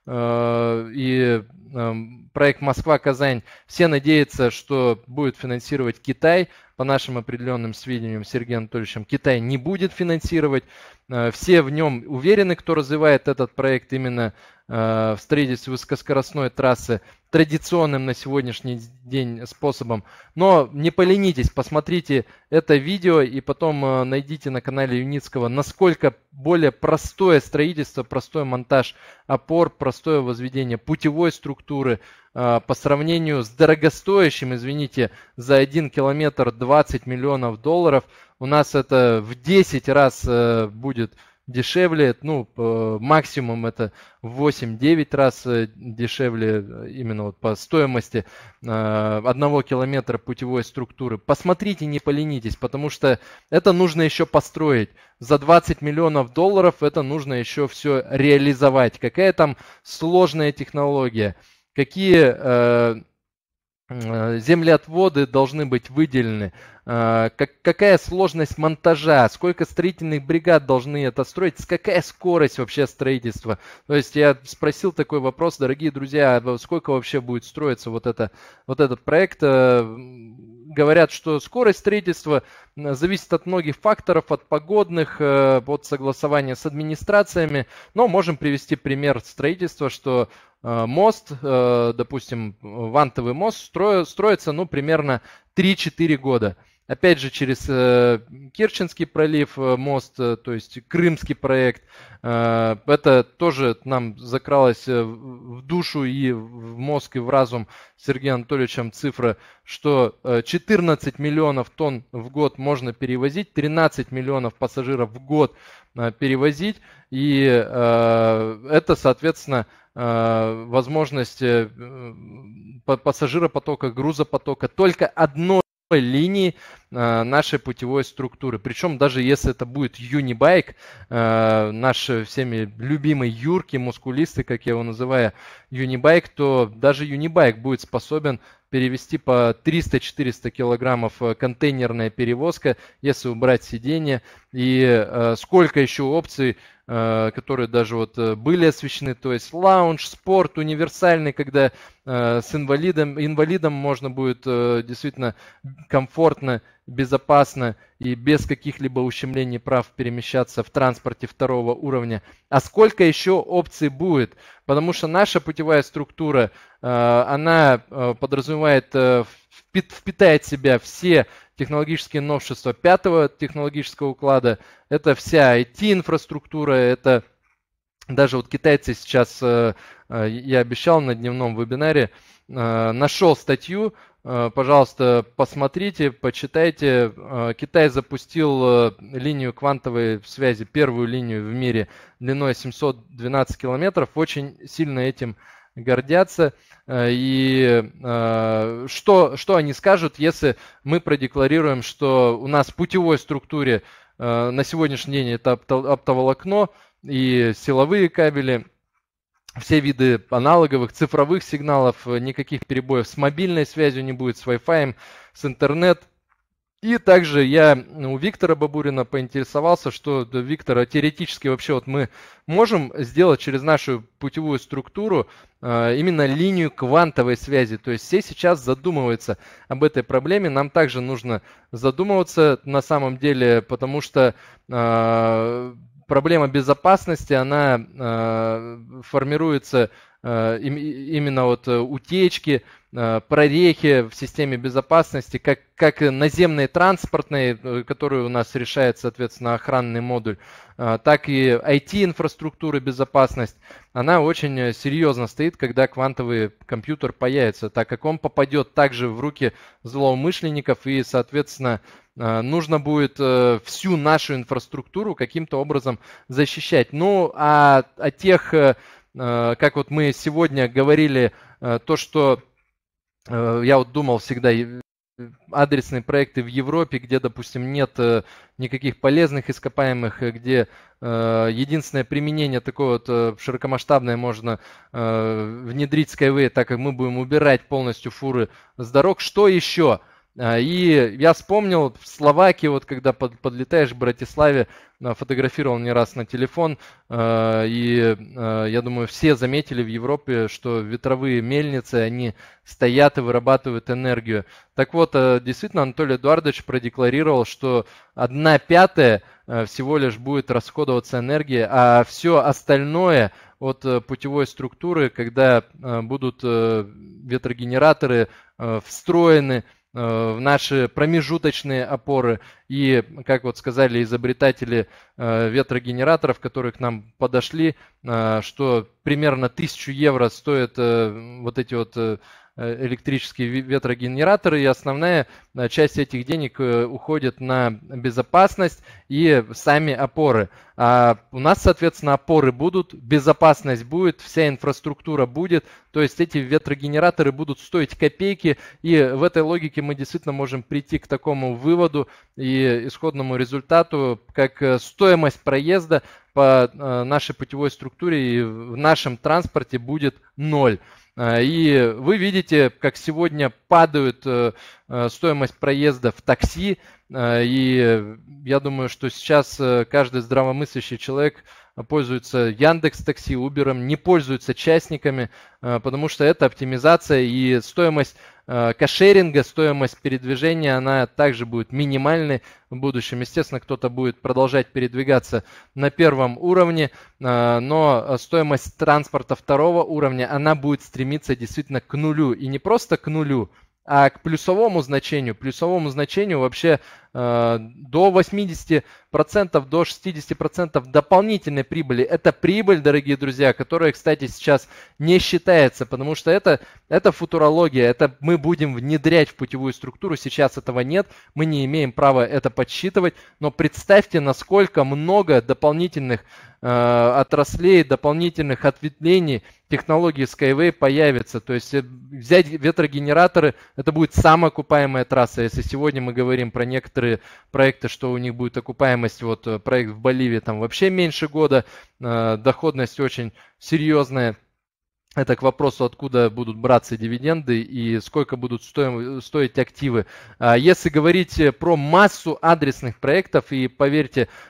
И проект Москва-Казань, все надеются, что будет финансировать Китай. По нашим определенным сведениям, Сергеем Анатольевичем, Китай не будет финансировать. Все в нем уверены, кто развивает этот проект именно в строительстве высокоскоростной трассы традиционным на сегодняшний день способом. Но не поленитесь, посмотрите это видео и потом найдите на канале Юницкого, насколько более простое строительство, простой монтаж опор, простое возведение путевой структуры по сравнению с дорогостоящим, извините, за один километр двадцать миллионов долларов. У нас это в десять раз будет дешевле, ну, максимум это в восемь-девять раз дешевле именно вот по стоимости одного километра путевой структуры. Посмотрите, не поленитесь, потому что это нужно еще построить. За двадцать миллионов долларов это нужно еще все реализовать. Какая там сложная технология, какие землеотводы должны быть выделены, как, какая сложность монтажа, сколько строительных бригад должны это строить, какая скорость вообще строительства. То есть я спросил такой вопрос, дорогие друзья, сколько вообще будет строиться вот, это, вот этот проект. Говорят, что скорость строительства зависит от многих факторов, от погодных, от согласования с администрациями. Но можем привести пример строительства, что мост, допустим, вантовый мост строится, ну, примерно три-четыре года. Опять же, через Керченский пролив мост, то есть крымский проект, это тоже нам закралось в душу и в мозг, и в разум Сергеем Анатольевичем цифра, что четырнадцать миллионов тонн в год можно перевозить, тринадцать миллионов пассажиров в год перевозить, и это, соответственно, возможность пассажиропотока, грузопотока только одной линии нашей путевой структуры. Причем даже если это будет Юнибайк, наш всеми любимый юркий, мускулистый, как я его называю, Юнибайк, то даже Юнибайк будет способен перевести по триста-четыреста килограммов контейнерная перевозка, если убрать сиденье. И сколько еще опций которые даже вот были освещены, то есть лаунж, спорт, универсальный, когда с инвалидом, инвалидом можно будет действительно комфортно, безопасно и без каких-либо ущемлений прав перемещаться в транспорте второго уровня. А сколько еще опций будет? Потому что наша путевая структура, она подразумевает, впитает в себя все технологические новшества пятого технологического уклада. Это вся ай ти-инфраструктура, это даже вот китайцы сейчас, я обещал на дневном вебинаре, нашел статью, пожалуйста, посмотрите, почитайте. Китай запустил линию квантовой связи, первую линию в мире длиной семьсот двенадцать километров, очень сильно этим гордятся. И что, что они скажут, если мы продекларируем, что у нас в путевой структуре на сегодняшний день это оптоволокно и силовые кабели, все виды аналоговых цифровых сигналов, никаких перебоев с мобильной связью не будет, с Wi-Fi, с интернет. И также я у Виктора Бабурина поинтересовался, что, Виктор, теоретически вообще вот мы можем сделать через нашу путевую структуру именно линию квантовой связи. То есть все сейчас задумываются об этой проблеме. Нам также нужно задумываться на самом деле, потому что проблема безопасности, она э, формируется э, им, именно от утечки, э, прорехи в системе безопасности, как, как наземной транспортной, которую у нас решает, соответственно, охранный модуль, э, так и ай ти-инфраструктура безопасность. Она очень серьезно стоит, когда квантовый компьютер появится, так как он попадет также в руки злоумышленников и, соответственно, нужно будет всю нашу инфраструктуру каким-то образом защищать. Ну, а о тех, как вот мы сегодня говорили, то, что я вот думал всегда, адресные проекты в Европе, где, допустим, нет никаких полезных ископаемых, где единственное применение такое вот широкомасштабное можно внедрить Skyway, так как мы будем убирать полностью фуры с дорог. Что еще? И я вспомнил в Словакии, вот когда под, подлетаешь в Братиславе, фотографировал не раз на телефон, и я думаю, все заметили в Европе, что ветровые мельницы, они стоят и вырабатывают энергию. Так вот, действительно, Анатолий Эдуардович продекларировал, что одна пятая всего лишь будет расходоваться энергия, а все остальное от путевой структуры, когда будут ветрогенераторы встроены в наши промежуточные опоры. И, как вот сказали изобретатели ветрогенераторов, которые к нам подошли, что примерно тысячу евро стоят вот эти вот электрические ветрогенераторы, и основная часть этих денег уходит на безопасность и сами опоры. А у нас, соответственно, опоры будут, безопасность будет, вся инфраструктура будет, то есть эти ветрогенераторы будут стоить копейки, и в этой логике мы действительно можем прийти к такому выводу и исходному результату, как стоимость проезда по нашей путевой структуре и в нашем транспорте будет ноль. И вы видите, как сегодня падают стоимость проезда в такси, и я думаю, что сейчас каждый здравомыслящий человек пользуется Яндекс.Такси, Убером, не пользуется частниками, потому что это оптимизация, и стоимость кошеринга, стоимость передвижения, она также будет минимальной в будущем. Естественно, кто-то будет продолжать передвигаться на первом уровне, но стоимость транспорта второго уровня, она будет стремиться действительно к нулю, и не просто к нулю, а к плюсовому значению. Плюсовому значению вообще э, до восьмидесяти процентов, до шестидесяти процентов дополнительной прибыли. Это прибыль, дорогие друзья, которая, кстати, сейчас не считается, потому что это, это футурология, это мы будем внедрять в путевую структуру. Сейчас этого нет, мы не имеем права это подсчитывать, но представьте, насколько много дополнительных э, отраслей, дополнительных ответвлений технологии Skyway появится. То есть взять ветрогенераторы, это будет самая окупаемая трасса. Если сегодня мы говорим про некоторые проекты, что у них будет окупаемость, вот проект в Боливии, там вообще меньше года, доходность очень серьезная. Это к вопросу, откуда будут браться дивиденды и сколько будут стоить активы. Если говорить про массу адресных проектов, и поверьте,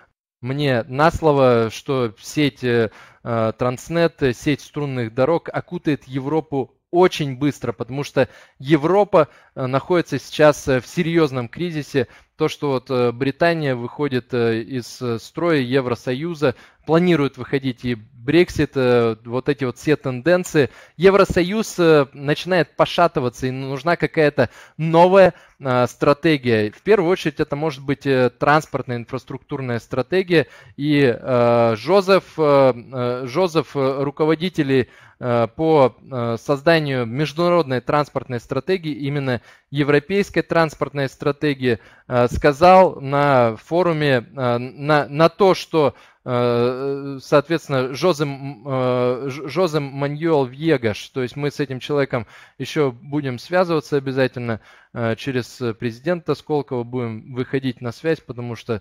мне на слово, что сеть Транснет, сеть струнных дорог окутает Европу очень быстро, потому что Европа находится сейчас в серьезном кризисе. То, что вот Британия выходит из строя Евросоюза, планирует выходить и Брексит, вот эти вот все тенденции. Евросоюз начинает пошатываться, и нужна какая-то новая стратегия. В первую очередь это может быть транспортная инфраструктурная стратегия. И Жозеф, Жозеф руководители по созданию международной транспортной стратегии, именно европейской транспортной стратегии, сказал на форуме на, на то, что, соответственно, Жозе, Жозе Маньюэл Вьегаш, то есть мы с этим человеком еще будем связываться обязательно, через президента Сколково будем выходить на связь, потому что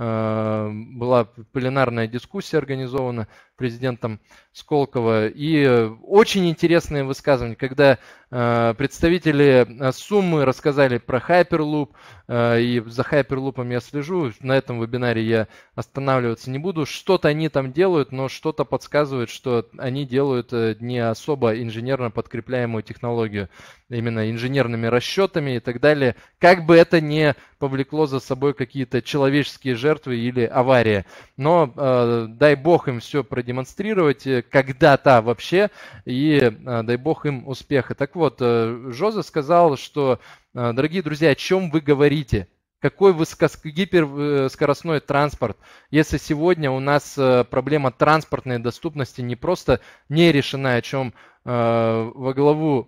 была пленарная дискуссия организована президентом Сколково. И очень интересные высказывания, когда представители Суммы рассказали про Hyperloop, и за Hyperloop'ом я слежу, на этом вебинаре я останавливаться не буду. Что-то они там делают, но что-то подсказывает, что они делают не особо инженерно подкрепляемую технологию, именно инженерными расчетами и так далее, как бы это не повлекло за собой какие-то человеческие жертвы или аварии. Но э, дай бог им все продемонстрировать когда-то вообще, и э, дай бог им успеха. Так вот, э, Жозе сказал, что, э, дорогие друзья, о чем вы говорите? Какой гиперскоростной транспорт, если сегодня у нас проблема транспортной доступности не просто не решена, о чем во главу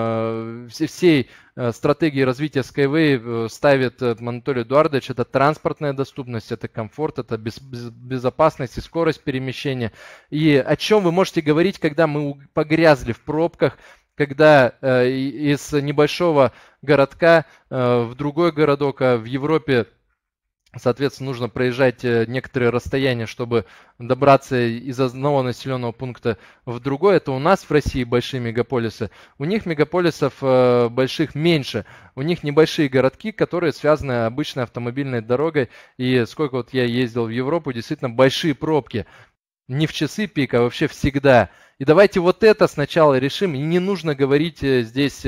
всей стратегии развития Skyway ставит Анатолий Эдуардович, это транспортная доступность, это комфорт, это безопасность и скорость перемещения. И о чем вы можете говорить, когда мы погрязли в пробках, когда э, из небольшого городка э, в другой городок, а в Европе, соответственно, нужно проезжать некоторые расстояния, чтобы добраться из одного населенного пункта в другой. Это у нас в России большие мегаполисы. У них мегаполисов э, больших меньше. У них небольшие городки, которые связаны обычной автомобильной дорогой. И сколько вот я ездил в Европу, действительно большие пробки. Не в часы пик, а вообще всегда. И давайте вот это сначала решим. И не нужно говорить здесь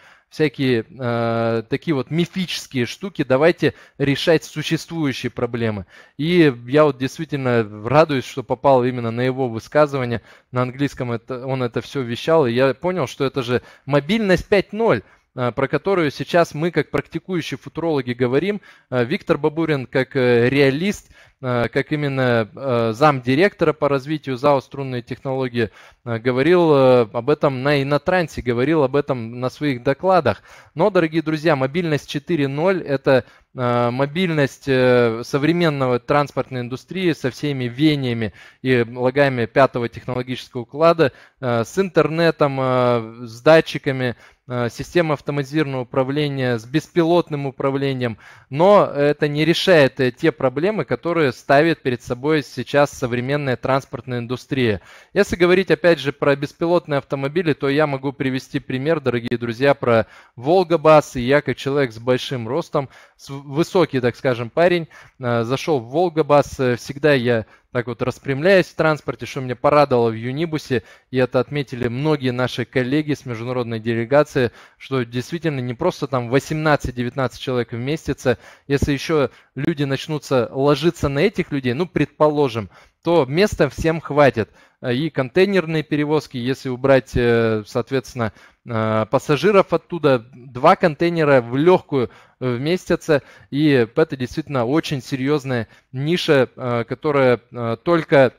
всякие э, такие вот мифические штуки. Давайте решать существующие проблемы. И я вот действительно радуюсь, что попал именно на его высказывание. На английском это, он это все вещал. И я понял, что это же мобильность пять ноль, про которую сейчас мы, как практикующие футурологи, говорим. Виктор Бабурин, как реалист, как именно замдиректора по развитию ЗАО «Струнные технологии», говорил об этом на Инотрансе, говорил об этом на своих докладах. Но, дорогие друзья, мобильность четыре ноль – это мобильность современного транспортной индустрии со всеми веяниями и лагами пятого технологического уклада, с интернетом, с датчиками, система автоматизированного управления, с беспилотным управлением. Но это не решает те проблемы, которые ставит перед собой сейчас современная транспортная индустрия. Если говорить опять же про беспилотные автомобили, то я могу привести пример, дорогие друзья, про Волгабас. И я, как человек с большим ростом, высокий, так скажем, парень, зашел в Волгабас. Всегда я так вот распрямляюсь в транспорте, что меня порадовало в Юнибусе, и это отметили многие наши коллеги с международной делегации, что действительно не просто там восемнадцать-девятнадцать человек вместится. Если еще люди начнутся ложиться на этих людей, ну, предположим, то места всем хватит. И контейнерные перевозки, если убрать, соответственно, пассажиров оттуда, два контейнера в легкую вместятся. И это действительно очень серьезная ниша, которая только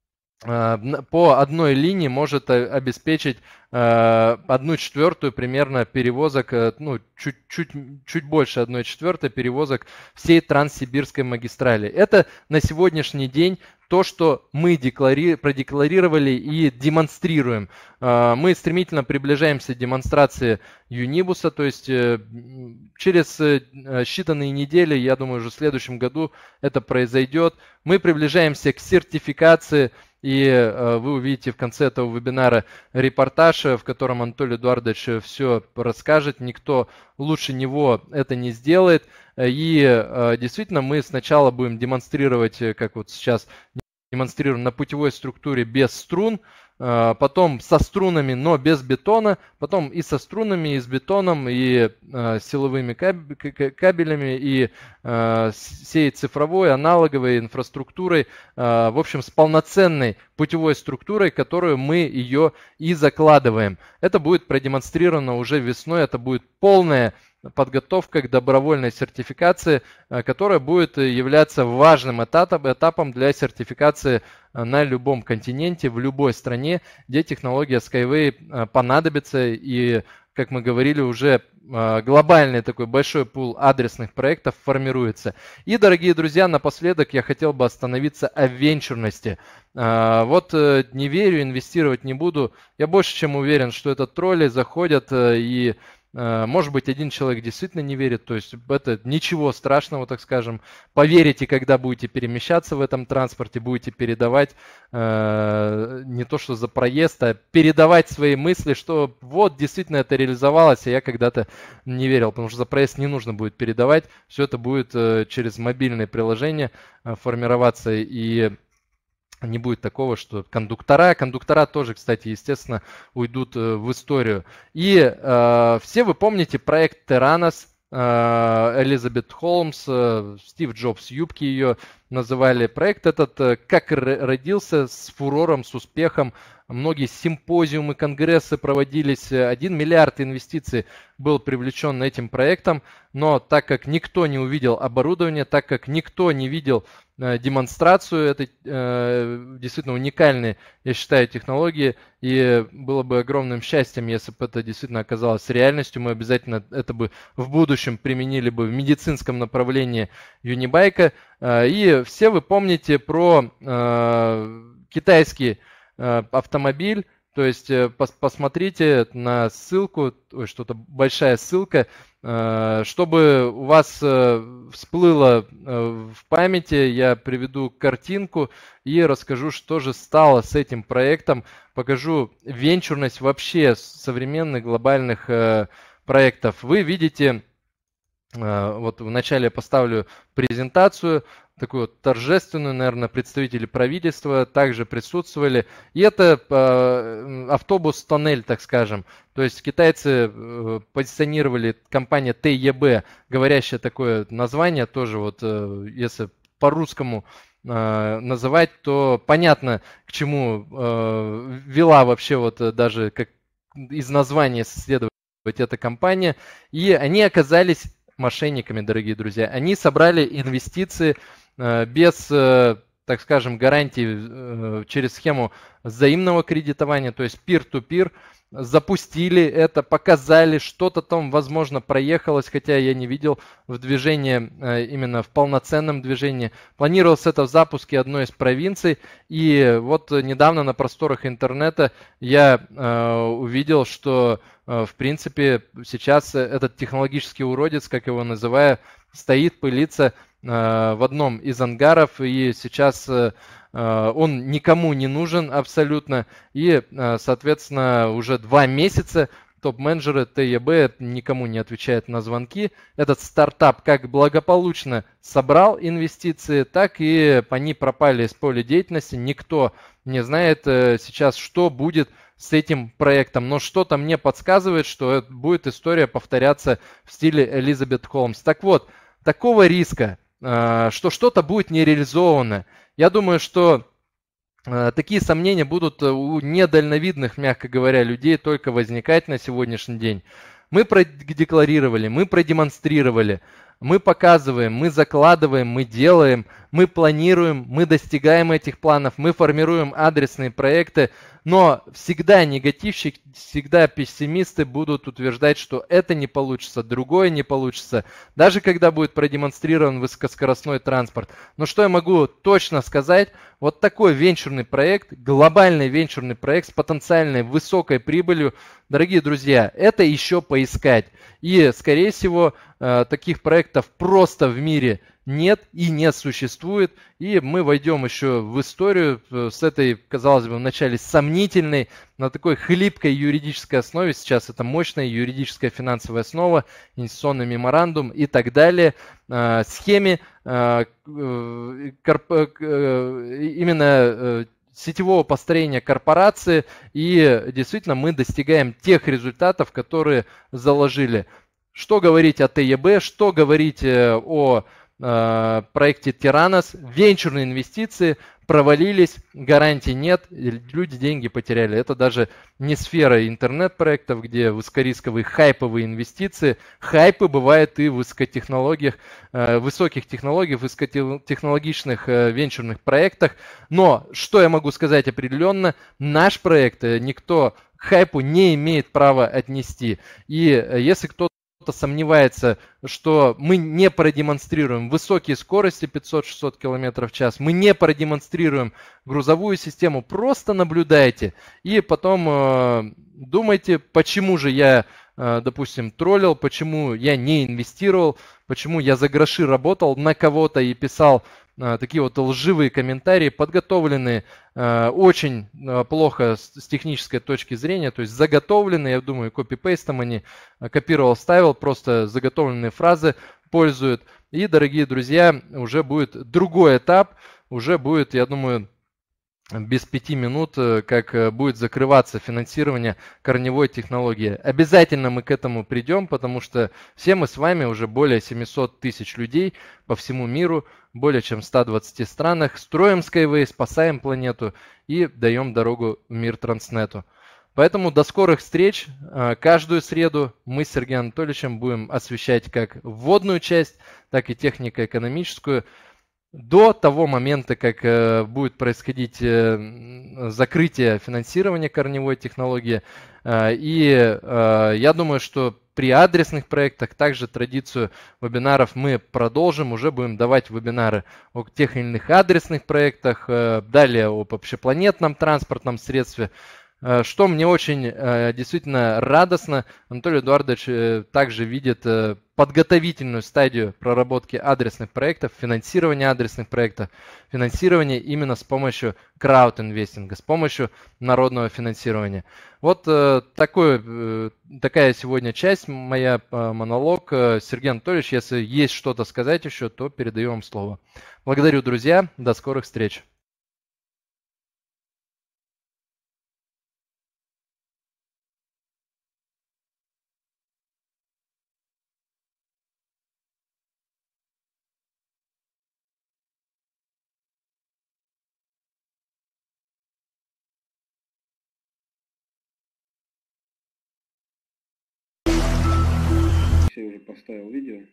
по одной линии может обеспечить одну четвертую примерно перевозок, ну, чуть-чуть чуть больше одной четвертой перевозок всей Транссибирской магистрали. Это на сегодняшний день то, что мы деклари... продекларировали и демонстрируем. Мы стремительно приближаемся к демонстрации Юнибуса, то есть через считанные недели, я думаю, уже в следующем году это произойдет. Мы приближаемся к сертификации. И вы увидите в конце этого вебинара репортаж веб-наш, в котором Анатолий Эдуардович все расскажет. Никто лучше него это не сделает. И действительно мы сначала будем демонстрировать, как вот сейчас демонстрируем, на путевой структуре без струн, потом со струнами, но без бетона, потом и со струнами, и с бетоном, и э, силовыми кабелями, и э, всей цифровой, аналоговой инфраструктурой, э, в общем, с полноценной путевой структурой, которую мы ее и закладываем. Это будет продемонстрировано уже весной, это будет полная подготовка к добровольной сертификации, которая будет являться важным этапом, этапом для сертификации на любом континенте, в любой стране, где технология Skyway понадобится. И, как мы говорили, уже глобальный такой большой пул адресных проектов формируется. И, дорогие друзья, напоследок я хотел бы остановиться о венчурности. Вот не верю, инвестировать не буду. Я больше чем уверен, что это тролли заходят и... Может быть, один человек действительно не верит, то есть это ничего страшного, так скажем. Поверите, когда будете перемещаться в этом транспорте, будете передавать э, не то что за проезд, а передавать свои мысли, что вот действительно это реализовалось, а я когда-то не верил, потому что за проезд не нужно будет передавать, все это будет э, через мобильные приложения э, формироваться и... Не будет такого, что кондуктора, кондуктора тоже, кстати, естественно, уйдут в историю. И э, все вы помните проект Terranos, э, Элизабет Холмс, э, Стив Джобс, юбки ее называли. Проект этот э, как родился, с фурором, с успехом. Многие симпозиумы, конгрессы проводились. Один миллиард инвестиций был привлечен этим проектом. Но так как никто не увидел оборудование, так как никто не видел демонстрацию этой э, действительно уникальной, я считаю, технологии, и было бы огромным счастьем, если бы это действительно оказалось реальностью. Мы обязательно это бы в будущем применили бы в медицинском направлении Юнибайка. Э, и все вы помните про э, китайский э, автомобиль. То есть пос посмотрите на ссылку, ой, что-то большая ссылка, чтобы у вас всплыло в памяти, я приведу картинку и расскажу, что же стало с этим проектом. Покажу венчурность вообще современных глобальных проектов. Вы видите, вот вначале я поставлю презентацию, такую вот торжественную, наверное, представители правительства также присутствовали. И это э, автобус-тоннель, так скажем. То есть китайцы э, позиционировали, компания тэ е бэ, говорящее такое название, тоже вот, э, если по-русскому э, называть, то понятно, к чему э, вела вообще вот даже как из названия следовать эта компания. И они оказались мошенниками, дорогие друзья. Они собрали инвестиции без, так скажем, гарантий через схему взаимного кредитования, то есть peer-to-peer, запустили это, показали, что-то там, возможно, проехалось, хотя я не видел в движении, именно в полноценном движении. Планировалось это в запуске одной из провинций, и вот недавно на просторах интернета я увидел, что, в принципе, сейчас этот технологический уродец, как его называю, стоит, пылится в одном из ангаров, и сейчас он никому не нужен абсолютно, и, соответственно, уже два месяца топ-менеджеры тэ е бэ никому не отвечают на звонки. Этот стартап как благополучно собрал инвестиции, так и они пропали из поля деятельности. Никто не знает сейчас, что будет с этим проектом, но что-то мне подсказывает, что будет история повторяться в стиле Элизабет Холмс. Так вот, такого риска, что что-то будет не реализовано. Я думаю, что такие сомнения будут у недальновидных, мягко говоря, людей только возникать на сегодняшний день. Мы продекларировали, мы продемонстрировали, мы показываем, мы закладываем, мы делаем, мы планируем, мы достигаем этих планов, мы формируем адресные проекты, но всегда негативщики, всегда пессимисты будут утверждать, что это не получится, другое не получится, даже когда будет продемонстрирован высокоскоростной транспорт. Но что я могу точно сказать, вот такой венчурный проект, глобальный венчурный проект с потенциальной высокой прибылью, дорогие друзья, это еще поискать. И, скорее всего, таких проектов просто в мире нет и не существует. И мы войдем еще в историю с этой, казалось бы, вначале сомнительной, на такой хлипкой юридической основе. Сейчас это мощная юридическая финансовая основа, инвестиционный меморандум и так далее. Схеме именно сетевого построения корпорации, и действительно мы достигаем тех результатов, которые заложили. Что говорить о ТЕБ, что говорить о э, проекте Тиранос, венчурные инвестиции провалились, гарантий нет, люди деньги потеряли. Это даже не сфера интернет-проектов, где высокорисковые хайповые инвестиции. Хайпы бывают и в высокотехнологиях, э, высоких технологиях, высокотехнологичных э, венчурных проектах. Но что я могу сказать определенно, наш проект э, никто к хайпу не имеет права отнести. И э, если кто-то кто-то сомневается, что мы не продемонстрируем высокие скорости пятьсот-шестьсот км в час, мы не продемонстрируем грузовую систему, просто наблюдайте и потом э, думайте, почему же я, э, допустим, троллил, почему я не инвестировал, почему я за гроши работал на кого-то и писал э, такие вот лживые комментарии, подготовленные э, очень э, плохо с, с технической точки зрения, то есть заготовленные, я думаю, копипейстом они э, копировал, ставил, просто заготовленные фразы пользуют. И, дорогие друзья, уже будет другой этап, уже будет, я думаю, без пяти минут, как будет закрываться финансирование корневой технологии. Обязательно мы к этому придем, потому что все мы с вами уже более семисот тысяч людей по всему миру, более чем в ста двадцати странах, строим Skyway, спасаем планету и даем дорогу в мир Транснету. Поэтому до скорых встреч. Каждую среду мы с Сергеем Анатольевичем будем освещать как вводную часть, так и технико-экономическую. До того момента, как э, будет происходить э, закрытие финансирования корневой технологии. Э, и э, я думаю, что при адресных проектах также традицию вебинаров мы продолжим. Уже будем давать вебинары о тех или иных адресных проектах, э, далее об общепланетном транспортном средстве. Что мне очень действительно радостно, Анатолий Эдуардович также видит подготовительную стадию проработки адресных проектов, финансирования адресных проектов, финансирования именно с помощью краудинвестинга, с помощью народного финансирования. Вот такой, такая сегодня часть, моя монолог. Сергей Анатольевич, если есть что-то сказать еще, то передаю вам слово. Благодарю, друзья, до скорых встреч. Я уже поставил видео.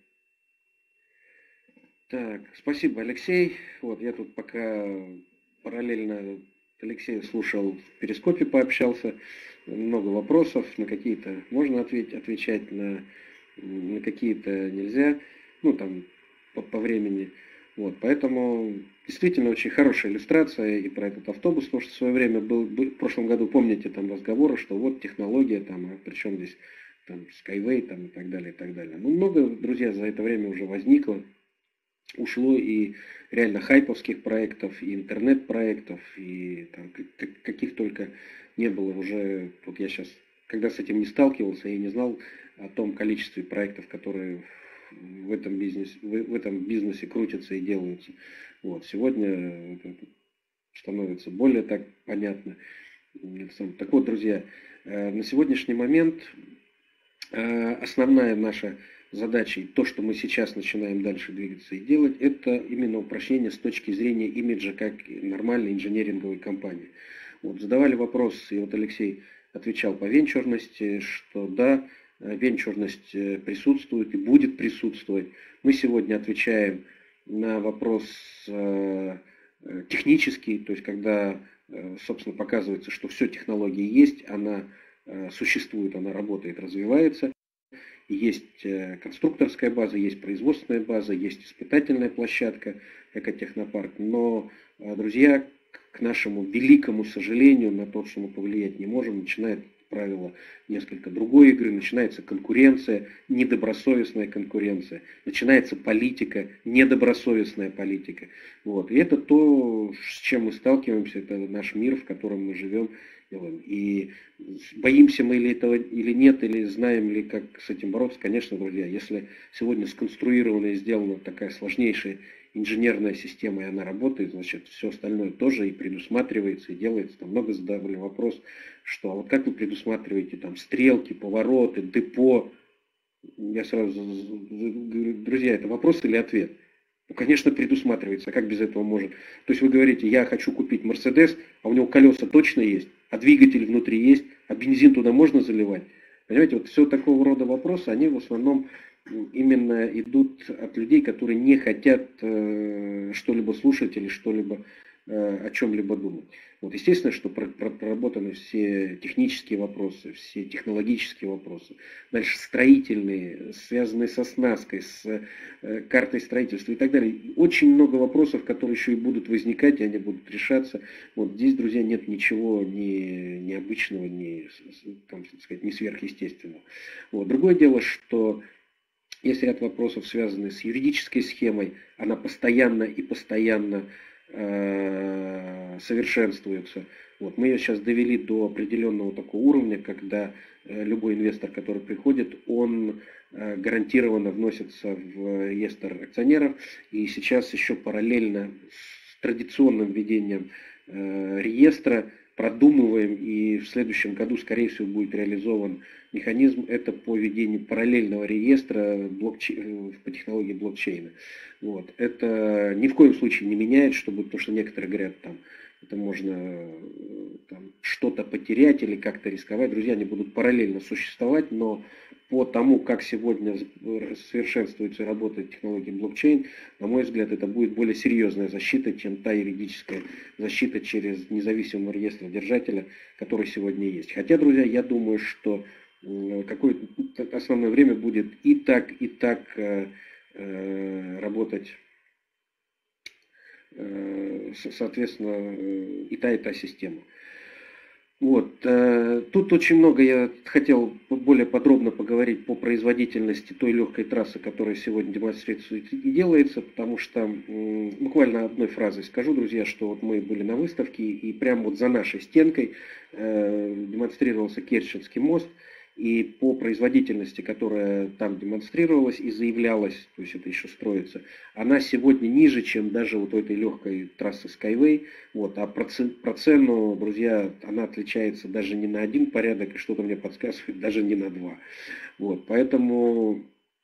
Так, спасибо, Алексей. Вот, я тут пока параллельно Алексея слушал, в Перископе пообщался. Много вопросов, на какие-то можно ответить, отвечать, на, на какие-то нельзя. Ну, там, по, по времени. Вот, поэтому действительно очень хорошая иллюстрация и про этот автобус, потому что в свое время был, был в прошлом году, помните, там разговоры, что вот технология, там, а причем здесь там Skyway там, и так далее, и так далее. Ну, много, друзья, за это время уже возникло, ушло и реально хайповских проектов, и интернет-проектов, и там, как, каких только не было уже. Вот я сейчас, когда с этим не сталкивался, я не знал о том количестве проектов, которые в этом бизнесе, в этом бизнесе крутятся и делаются. Вот. Сегодня это становится более так понятно. Так вот, друзья, на сегодняшний момент основная наша задача, и то, что мы сейчас начинаем дальше двигаться и делать, это именно упрощение с точки зрения имиджа как нормальной инженеринговой компании. Вот, задавали вопрос, и вот Алексей отвечал по венчурности, что да, венчурность присутствует и будет присутствовать. Мы сегодня отвечаем на вопрос э, технический, то есть когда, э, собственно, показывается, что все технологии есть, она существует, она работает, развивается. Есть конструкторская база, есть производственная база, есть испытательная площадка, экотехнопарк. Но, друзья, к нашему великому сожалению, на то, что мы повлиять не можем, начинает правило, несколько другой игры, начинается конкуренция, недобросовестная конкуренция, начинается политика, недобросовестная политика. Вот. И это то, с чем мы сталкиваемся, это наш мир, в котором мы живем. И боимся мы или этого или нет, или знаем ли, как с этим бороться, конечно, друзья, если сегодня сконструирована и сделана такая сложнейшая инженерная система, и она работает, значит, все остальное тоже и предусматривается, и делается. Там много задавали вопрос, что а вот как вы предусматриваете там стрелки, повороты, депо? Я сразу говорю, друзья, это вопрос или ответ? Ну, конечно, предусматривается, а как без этого может? То есть вы говорите, я хочу купить Мерседес, а у него колеса точно есть, а двигатель внутри есть, а бензин туда можно заливать? Понимаете, вот все такого рода вопросы, они в основном именно идут от людей, которые не хотят э, что-либо слушать или что-либо э, о чем-либо думать. Вот, естественно, что проработаны все технические вопросы, все технологические вопросы. Дальше строительные, связанные со оснасткой, с э, картой строительства и так далее. Очень много вопросов, которые еще и будут возникать, и они будут решаться. Вот здесь, друзья, нет ничего ни необычного, ни, там, так сказать, ни сверхъестественного. Вот. Другое дело, что есть ряд вопросов, связанных с юридической схемой. Она постоянно и постоянно э, совершенствуется. Вот. Мы ее сейчас довели до определенного такого уровня, когда э, любой инвестор, который приходит, он э, гарантированно вносится в реестр акционеров. И сейчас еще параллельно с традиционным введением э, реестра продумываем, и в следующем году, скорее всего, будет реализован механизм, это по ведению параллельного реестра блокчей... по технологии блокчейна. Вот. Это ни в коем случае не меняет, чтобы, потому что некоторые говорят, там, это можно там, что-то потерять или как-то рисковать. Друзья, они будут параллельно существовать, но по тому, как сегодня совершенствуется и работает технология блокчейн, на мой взгляд, это будет более серьезная защита, чем та юридическая защита через независимого реестродержателя, который сегодня есть. Хотя, друзья, я думаю, что какое-то основное время будет и так, и так э, э, работать, э, соответственно, и та, и та система. Вот. Тут очень много я хотел более подробно поговорить по производительности той легкой трассы, которая сегодня демонстрируется и делается, потому что буквально одной фразой скажу, друзья, что вот мы были на выставке, и прямо вот за нашей стенкой демонстрировался Керченский мост. И по производительности, которая там демонстрировалась и заявлялась, то есть это еще строится, она сегодня ниже, чем даже вот у этой легкой трассы Skyway. Вот. А про цену, друзья, она отличается даже не на один порядок, и что-то мне подсказывает, даже не на два. Вот. Поэтому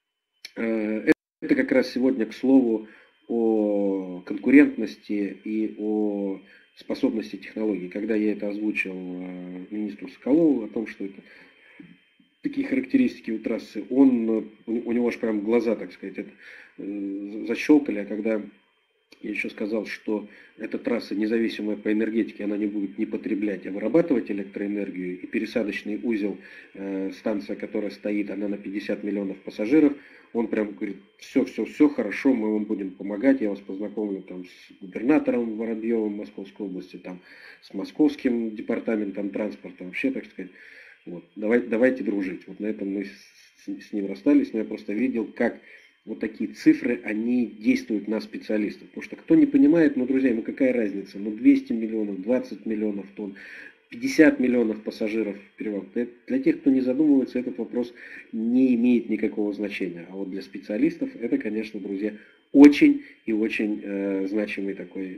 э, это как раз сегодня, к слову, о конкурентности и о способности технологий. Когда я это озвучил э, министру Соколову о том, что это такие характеристики у трассы, он, у него аж прям глаза, так сказать, это, э, защелкали, а когда я еще сказал, что эта трасса независимая по энергетике, она не будет не потреблять, а вырабатывать электроэнергию, и пересадочный узел, э, станция, которая стоит, она на пятьдесят миллионов пассажиров, он прям говорит, все, все, все хорошо, мы вам будем помогать, я вас познакомлю там с губернатором Воробьевым Московской области, там, с московским департаментом транспорта, вообще, так сказать. Вот, давайте, давайте дружить. Вот на этом мы с, с ним расстались, но я просто видел, как вот такие цифры, они действуют на специалистов. Потому что кто не понимает, ну, друзья, ну какая разница? Ну, двести миллионов, двадцать миллионов тонн, пятьдесят миллионов пассажиров перевозок. Для тех, кто не задумывается, этот вопрос не имеет никакого значения. А вот для специалистов это, конечно, друзья, очень и очень э, значимый такой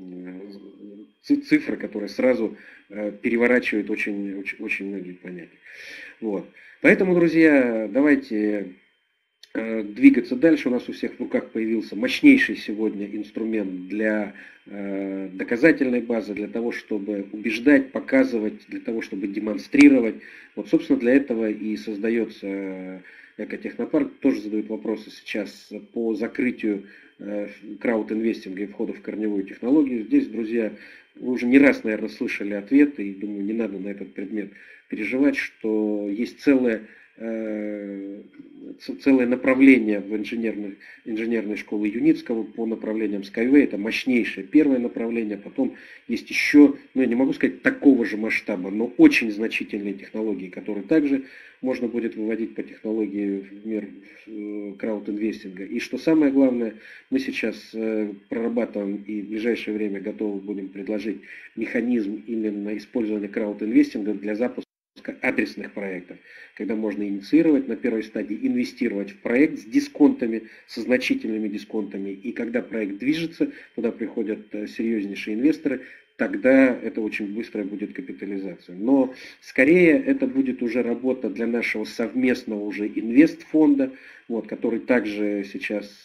э, цифра, которая сразу э, переворачивает очень, очень, очень многие понятия. Вот. Поэтому, друзья, давайте э, двигаться дальше. У нас у всех в руках появился мощнейший сегодня инструмент для э, доказательной базы, для того, чтобы убеждать, показывать, для того, чтобы демонстрировать. Вот, собственно, для этого и создается э, Экотехнопарк. Тоже задают вопросы сейчас по закрытию краудинвестинга и входа в корневую технологию. Здесь, друзья, вы уже не раз, наверное, слышали ответы, и думаю, не надо на этот предмет переживать, что есть целая, целое направление в инженерной, инженерной школе Юницкого по направлениям Skyway. Это мощнейшее первое направление. Потом есть еще, ну я не могу сказать такого же масштаба, но очень значительные технологии, которые также можно будет выводить по технологии в мир краудинвестинга. И что самое главное, мы сейчас прорабатываем и в ближайшее время готовы будем предложить механизм именно использования краудинвестинга для запуска адресных проектов, когда можно инициировать на первой стадии, инвестировать в проект с дисконтами, со значительными дисконтами. И когда проект движется, туда приходят серьезнейшие инвесторы, тогда это очень быстрая будет капитализация. Но скорее это будет уже работа для нашего совместного уже инвестфонда, вот, который также сейчас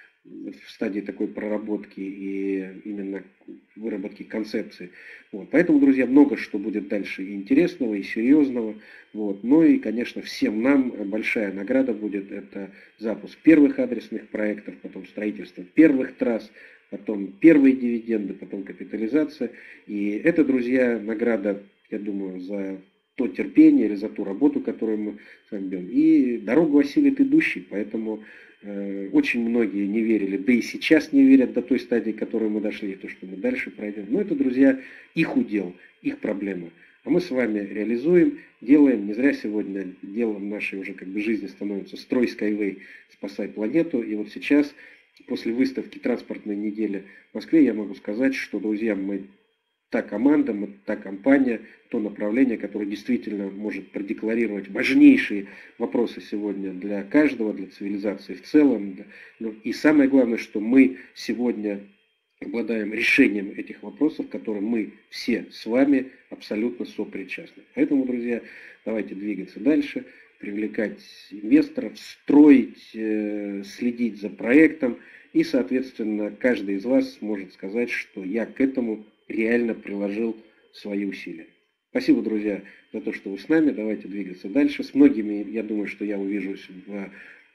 в стадии такой проработки и именно выработки концепции. Вот. Поэтому, друзья, много что будет дальше и интересного, и серьезного. Вот. Ну и, конечно, всем нам большая награда будет. Это запуск первых адресных проектов, потом строительство первых трасс, потом первые дивиденды, потом капитализация. И это, друзья, награда, я думаю, за то терпение или за ту работу, которую мы с вами делаем. И дорогу осилит идущий, поэтому э, очень многие не верили, да и сейчас не верят до той стадии, к которой мы дошли, и то, что мы дальше пройдем. Но это, друзья, их удел, их проблема. А мы с вами реализуем, делаем. Не зря сегодня делом нашей уже как бы жизни становится «Строй Skyway, спасай планету». И вот сейчас, после выставки «Транспортной недели» в Москве, я могу сказать, что, друзья, мы та команда, мы та компания, то направление, которое действительно может продекларировать важнейшие вопросы сегодня для каждого, для цивилизации в целом. И самое главное, что мы сегодня обладаем решением этих вопросов, к которым мы все с вами абсолютно сопричастны. Поэтому, друзья, давайте двигаться дальше, привлекать инвесторов, строить, следить за проектом. И, соответственно, каждый из вас может сказать, что я к этому реально приложил свои усилия. Спасибо, друзья, за то, что вы с нами. Давайте двигаться дальше. С многими, я думаю, что я увижусь в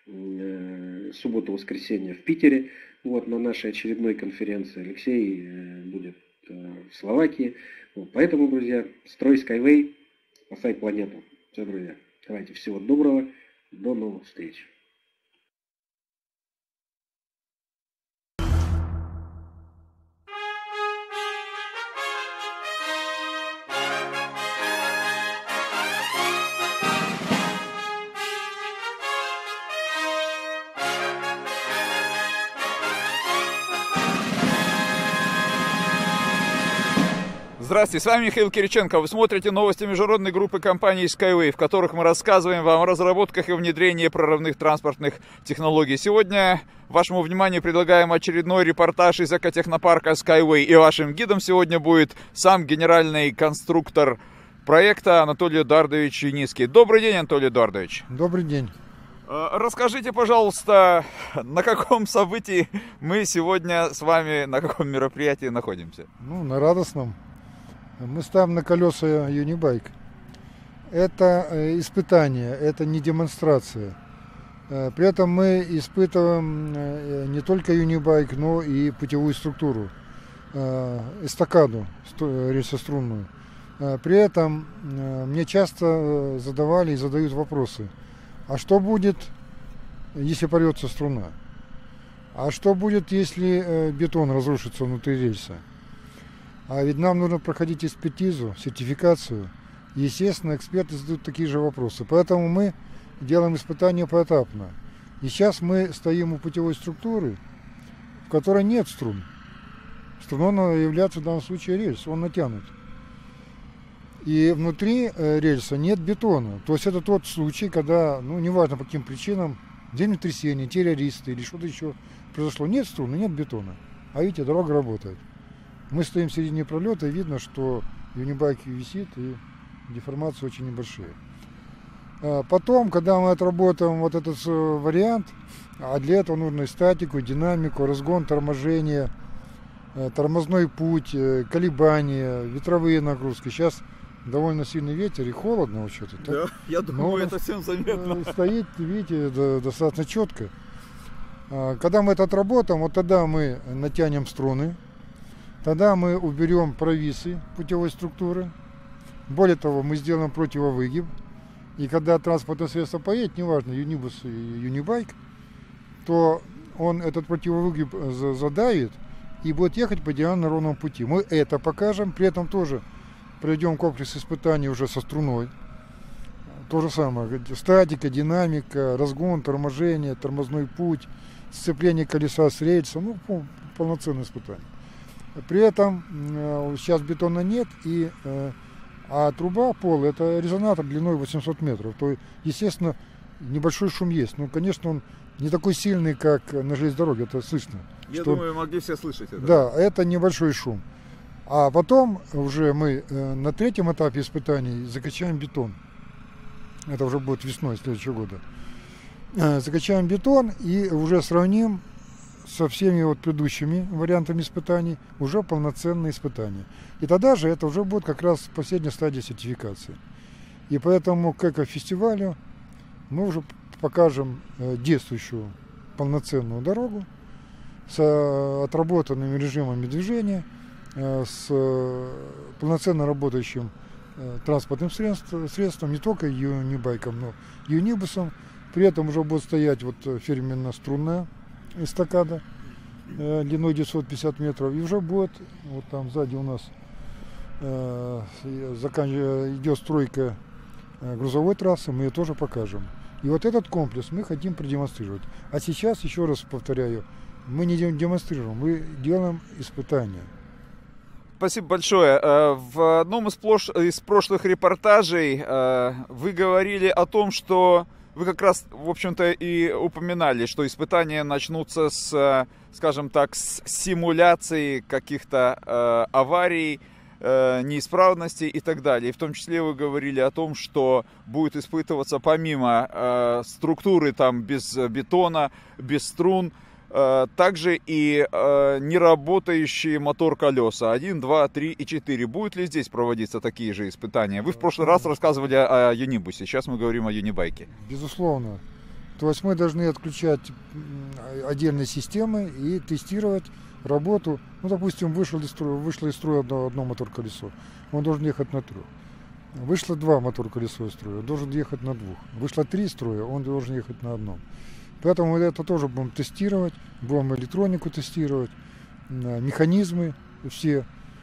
э, субботу-воскресенье в Питере, вот, на нашей очередной конференции. Алексей э, будет э, в Словакии. Вот, поэтому, друзья, строй Skyway, спасай планету. Все, друзья, давайте всего доброго. До новых встреч. Здравствуйте, с вами Михаил Кириченко. Вы смотрите новости международной группы компаний Skyway, в которых мы рассказываем вам о разработках и внедрении прорывных транспортных технологий. Сегодня вашему вниманию предлагаем очередной репортаж из экотехнопарка Skyway. И вашим гидом сегодня будет сам генеральный конструктор проекта Анатолий Эдуардович Юницкий. Добрый день, Анатолий Эдуардович. Добрый день. Расскажите, пожалуйста, на каком событии мы сегодня с вами, на каком мероприятии находимся? Ну, на радостном. Мы ставим на колеса Юнибайк. Это испытание, это не демонстрация. При этом мы испытываем не только Юнибайк, но и путевую структуру, эстакаду рельсострунную. При этом мне часто задавали и задают вопросы. А что будет, если порвется струна? А что будет, если бетон разрушится внутри рельса? А ведь нам нужно проходить экспертизу, сертификацию. И, естественно, эксперты задают такие же вопросы. Поэтому мы делаем испытания поэтапно. И сейчас мы стоим у путевой структуры, в которой нет струн. Струной является в данном случае рельс, он натянут. И внутри рельса нет бетона. То есть это тот случай, когда, ну, неважно по каким причинам, землетрясение, террористы или что-то еще произошло. Нет струны, нет бетона. А видите, дорога работает. Мы стоим в середине пролета, и видно, что Юнибайк висит, и деформации очень небольшие. Потом, когда мы отработаем вот этот вариант, а для этого нужно и статику, и динамику, разгон, торможение, тормозной путь, колебания, ветровые нагрузки. Сейчас довольно сильный ветер и холодно вообще-то. Да, я думаю, но это всем заметно. Стоит, видите, достаточно четко. Когда мы это отработаем, вот тогда мы натянем струны. Тогда мы уберем провисы путевой структуры. Более того, мы сделаем противовыгиб. И когда транспортное средство поедет, неважно, юнибус и юнибайк, то он этот противовыгиб задавит и будет ехать по идеально ровному пути. Мы это покажем, при этом тоже проведем комплекс испытаний уже со струной. То же самое, статика, динамика, разгон, торможение, тормозной путь, сцепление колеса с рельсом, ну, полноценное испытание. При этом сейчас бетона нет, и, а труба, пол, это резонатор длиной восемьсот метров. То, естественно, небольшой шум есть. Ну, конечно, он не такой сильный, как на железной дороге, это слышно. Я что, думаю, могли все слышать это. Да, это небольшой шум. А потом уже мы на третьем этапе испытаний закачаем бетон. Это уже будет весной следующего года. Закачаем бетон и уже сравним со всеми вот предыдущими вариантами испытаний уже полноценные испытания. И тогда же это уже будет как раз последняя стадия сертификации. И поэтому к экофестивалю мы уже покажем действующую полноценную дорогу с отработанными режимами движения, с полноценно работающим транспортным средством, средством, не только юнибайком, но юнибусом. При этом уже будет стоять вот фирменно-струнная эстакада э, длиной девятьсот пятьдесят метров. И уже будет, вот там сзади у нас э, закан... идет стройка грузовой трассы, мы ее тоже покажем. И вот этот комплекс мы хотим продемонстрировать. А сейчас, еще раз повторяю, мы не демонстрируем, мы делаем испытания. Спасибо большое. В одном из, плош... из прошлых репортажей вы говорили о том, что вы как раз, в общем-то, и упоминали, что испытания начнутся с, скажем так, с симуляции каких-то аварий, неисправностей и так далее. И в том числе вы говорили о том, что будет испытываться помимо структуры там без бетона, без струн, также и э, неработающие мотор-колеса один, два, три и четыре. Будут ли здесь проводиться такие же испытания? Вы в прошлый раз рассказывали о, о юнибусе, сейчас мы говорим о юнибайке. Безусловно. То есть мы должны отключать отдельные системы и тестировать работу. Ну, допустим, вышло из строя, вышло из строя одно, одно мотор-колесо, он должен ехать на трех. Вышло два мотор-колесо из строя, он должен ехать на двух. Вышло три строя, он должен ехать на одном. Поэтому мы это тоже будем тестировать, будем электронику тестировать, механизмы все.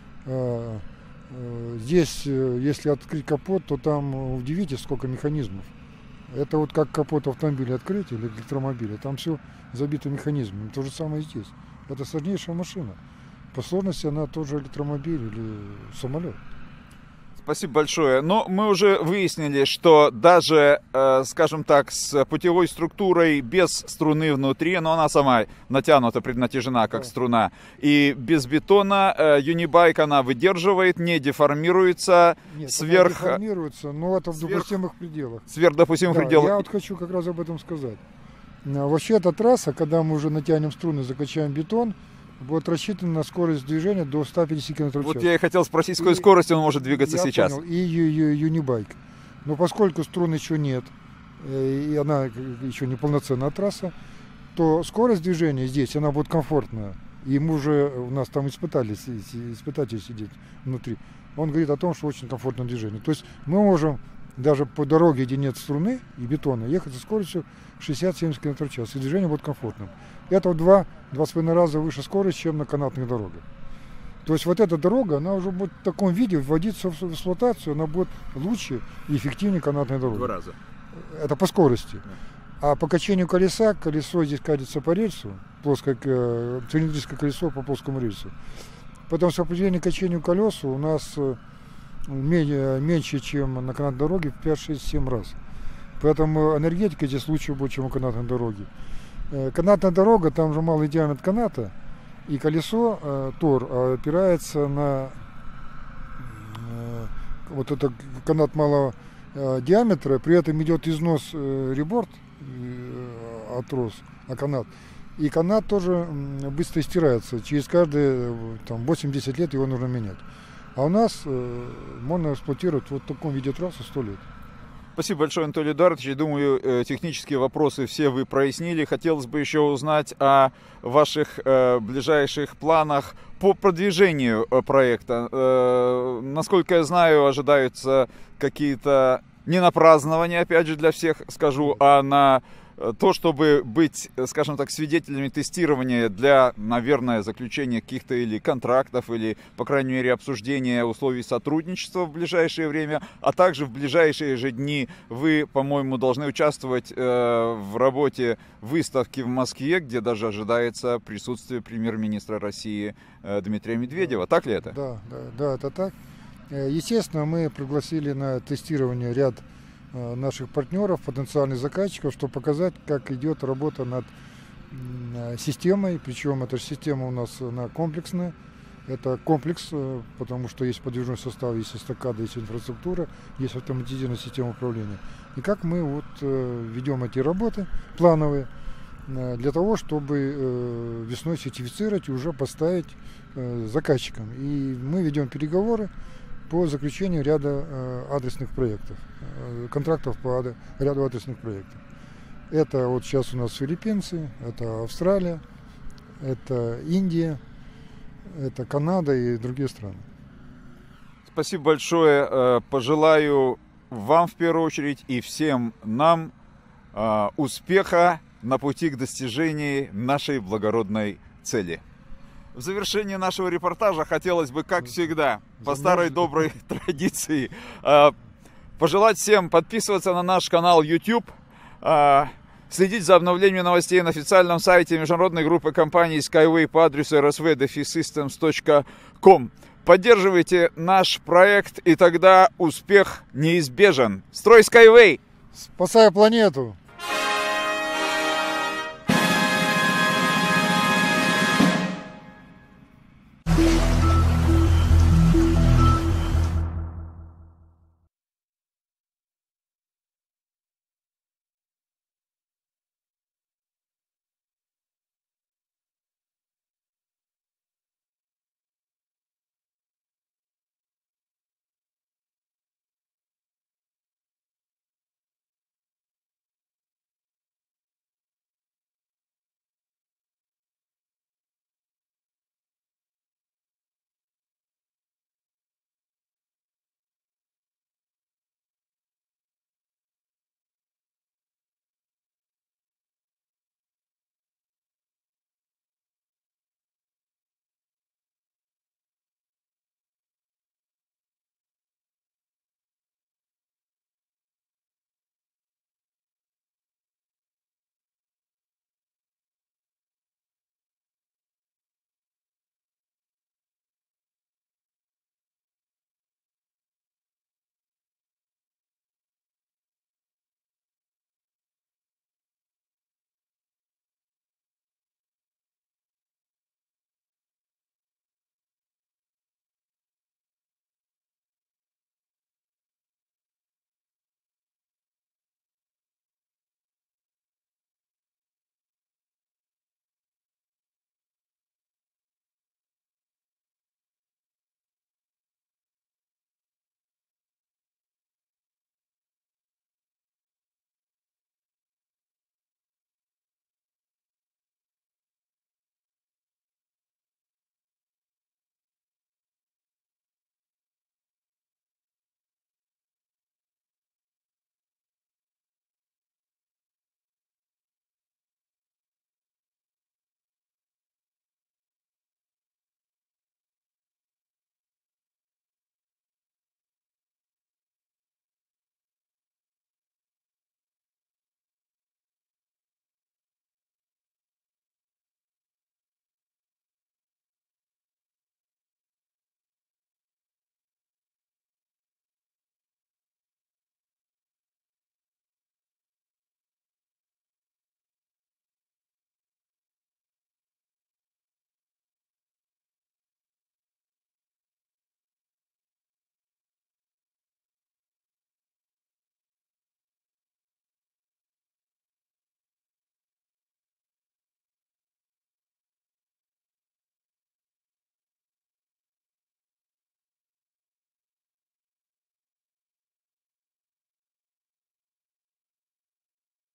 Здесь, если открыть капот, то там удивитесь, сколько механизмов. Это вот как капот автомобиля открыть или электромобиля, там все забито механизмами. То же самое и здесь. Это сложнейшая машина. По сложности она тоже электромобиль или самолет. Спасибо большое. Но мы уже выяснили, что даже, э, скажем так, с путевой структурой без струны внутри, но она сама натянута, преднатяжена как струна, и без бетона э, юнибайк она выдерживает, не деформируется. Нет, сверх... она деформируется, но это в сверх... допустимых пределах. Сверх допустимых да, пределах. Я вот хочу как раз об этом сказать. Вообще эта трасса, когда мы уже натянем струны, закачаем бетон, будет рассчитан на скорость движения до ста пятидесяти километров в час. Вот я и хотел спросить, с какой скоростью он может двигаться я сейчас. Понял, и юнибайк. Но поскольку струн еще нет, и она еще не полноценная трасса, то скорость движения здесь, она будет комфортная. И мы уже, у нас там испытали, испытатель сидит внутри. Он говорит о том, что очень комфортное движение. То есть мы можем даже по дороге, где нет струны и бетона, ехать со скоростью шестьдесят-семьдесят километров в час. И движение будет комфортным. Это в два-два с половиной раза выше скорость, чем на канатных дорогах. То есть вот эта дорога, она уже будет в таком виде вводиться в эксплуатацию, она будет лучше и эффективнее канатной дороги. Два раза. Это по скорости. А по качению колеса, колесо здесь катится по рельсу, плоское, цилиндрическое колесо по плоскому рельсу. Поэтому с определением качению колесу у нас меньше, чем на канатной дороге, в пять-шесть-семь раз. Поэтому энергетика здесь лучше будет, чем у канатной дороги. Канатная дорога, там же малый диаметр каната, и колесо, э, тор, опирается на э, вот этот канат малого э, диаметра, при этом идет износ э, реборд э, от трос, а канат. И канат тоже э, быстро стирается, через каждые там, восемь-десять лет его нужно менять. А у нас э, можно эксплуатировать вот в таком виде трассы сто лет. Спасибо большое, Анатолий Эдуардович. Я думаю, технические вопросы все вы прояснили. Хотелось бы еще узнать о ваших э, ближайших планах по продвижению проекта. Э, насколько я знаю, ожидаются какие-то не на празднование, опять же, для всех скажу, а на то, чтобы быть, скажем так, свидетелями тестирования для, наверное, заключения каких-то или контрактов, или, по крайней мере, обсуждения условий сотрудничества в ближайшее время, а также в ближайшие же дни вы, по-моему, должны участвовать э, в работе выставки в Москве, где даже ожидается присутствие премьер-министра России э, Дмитрия Медведева. Так ли это? Да, да, да, это так. Естественно, мы пригласили на тестирование ряд наших партнеров, потенциальных заказчиков, чтобы показать, как идет работа над системой. Причем эта система у нас она комплексная. Это комплекс, потому что есть подвижной состав, есть эстакада, есть инфраструктура, есть автоматизированная система управления. И как мы вот ведем эти работы плановые для того, чтобы весной сертифицировать и уже поставить заказчикам. И мы ведем переговоры по заключению ряда э, адресных проектов, э, контрактов по ад... ряду адресных проектов. Это вот сейчас у нас филиппинцы, это Австралия, это Индия, это Канада и другие страны. Спасибо большое. Пожелаю вам в первую очередь и всем нам э, успеха на пути к достижению нашей благородной цели. В завершении нашего репортажа хотелось бы, как всегда, по старой доброй традиции, пожелать всем подписываться на наш канал YouTube, следить за обновлением новостей на официальном сайте международной группы компаний Skyway по адресу эр эс ви дефис системс точка ком. Поддерживайте наш проект, и тогда успех неизбежен. Строй Skyway! Спасай планету!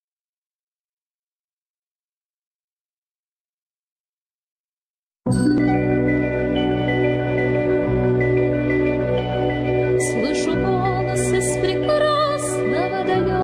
Thank you.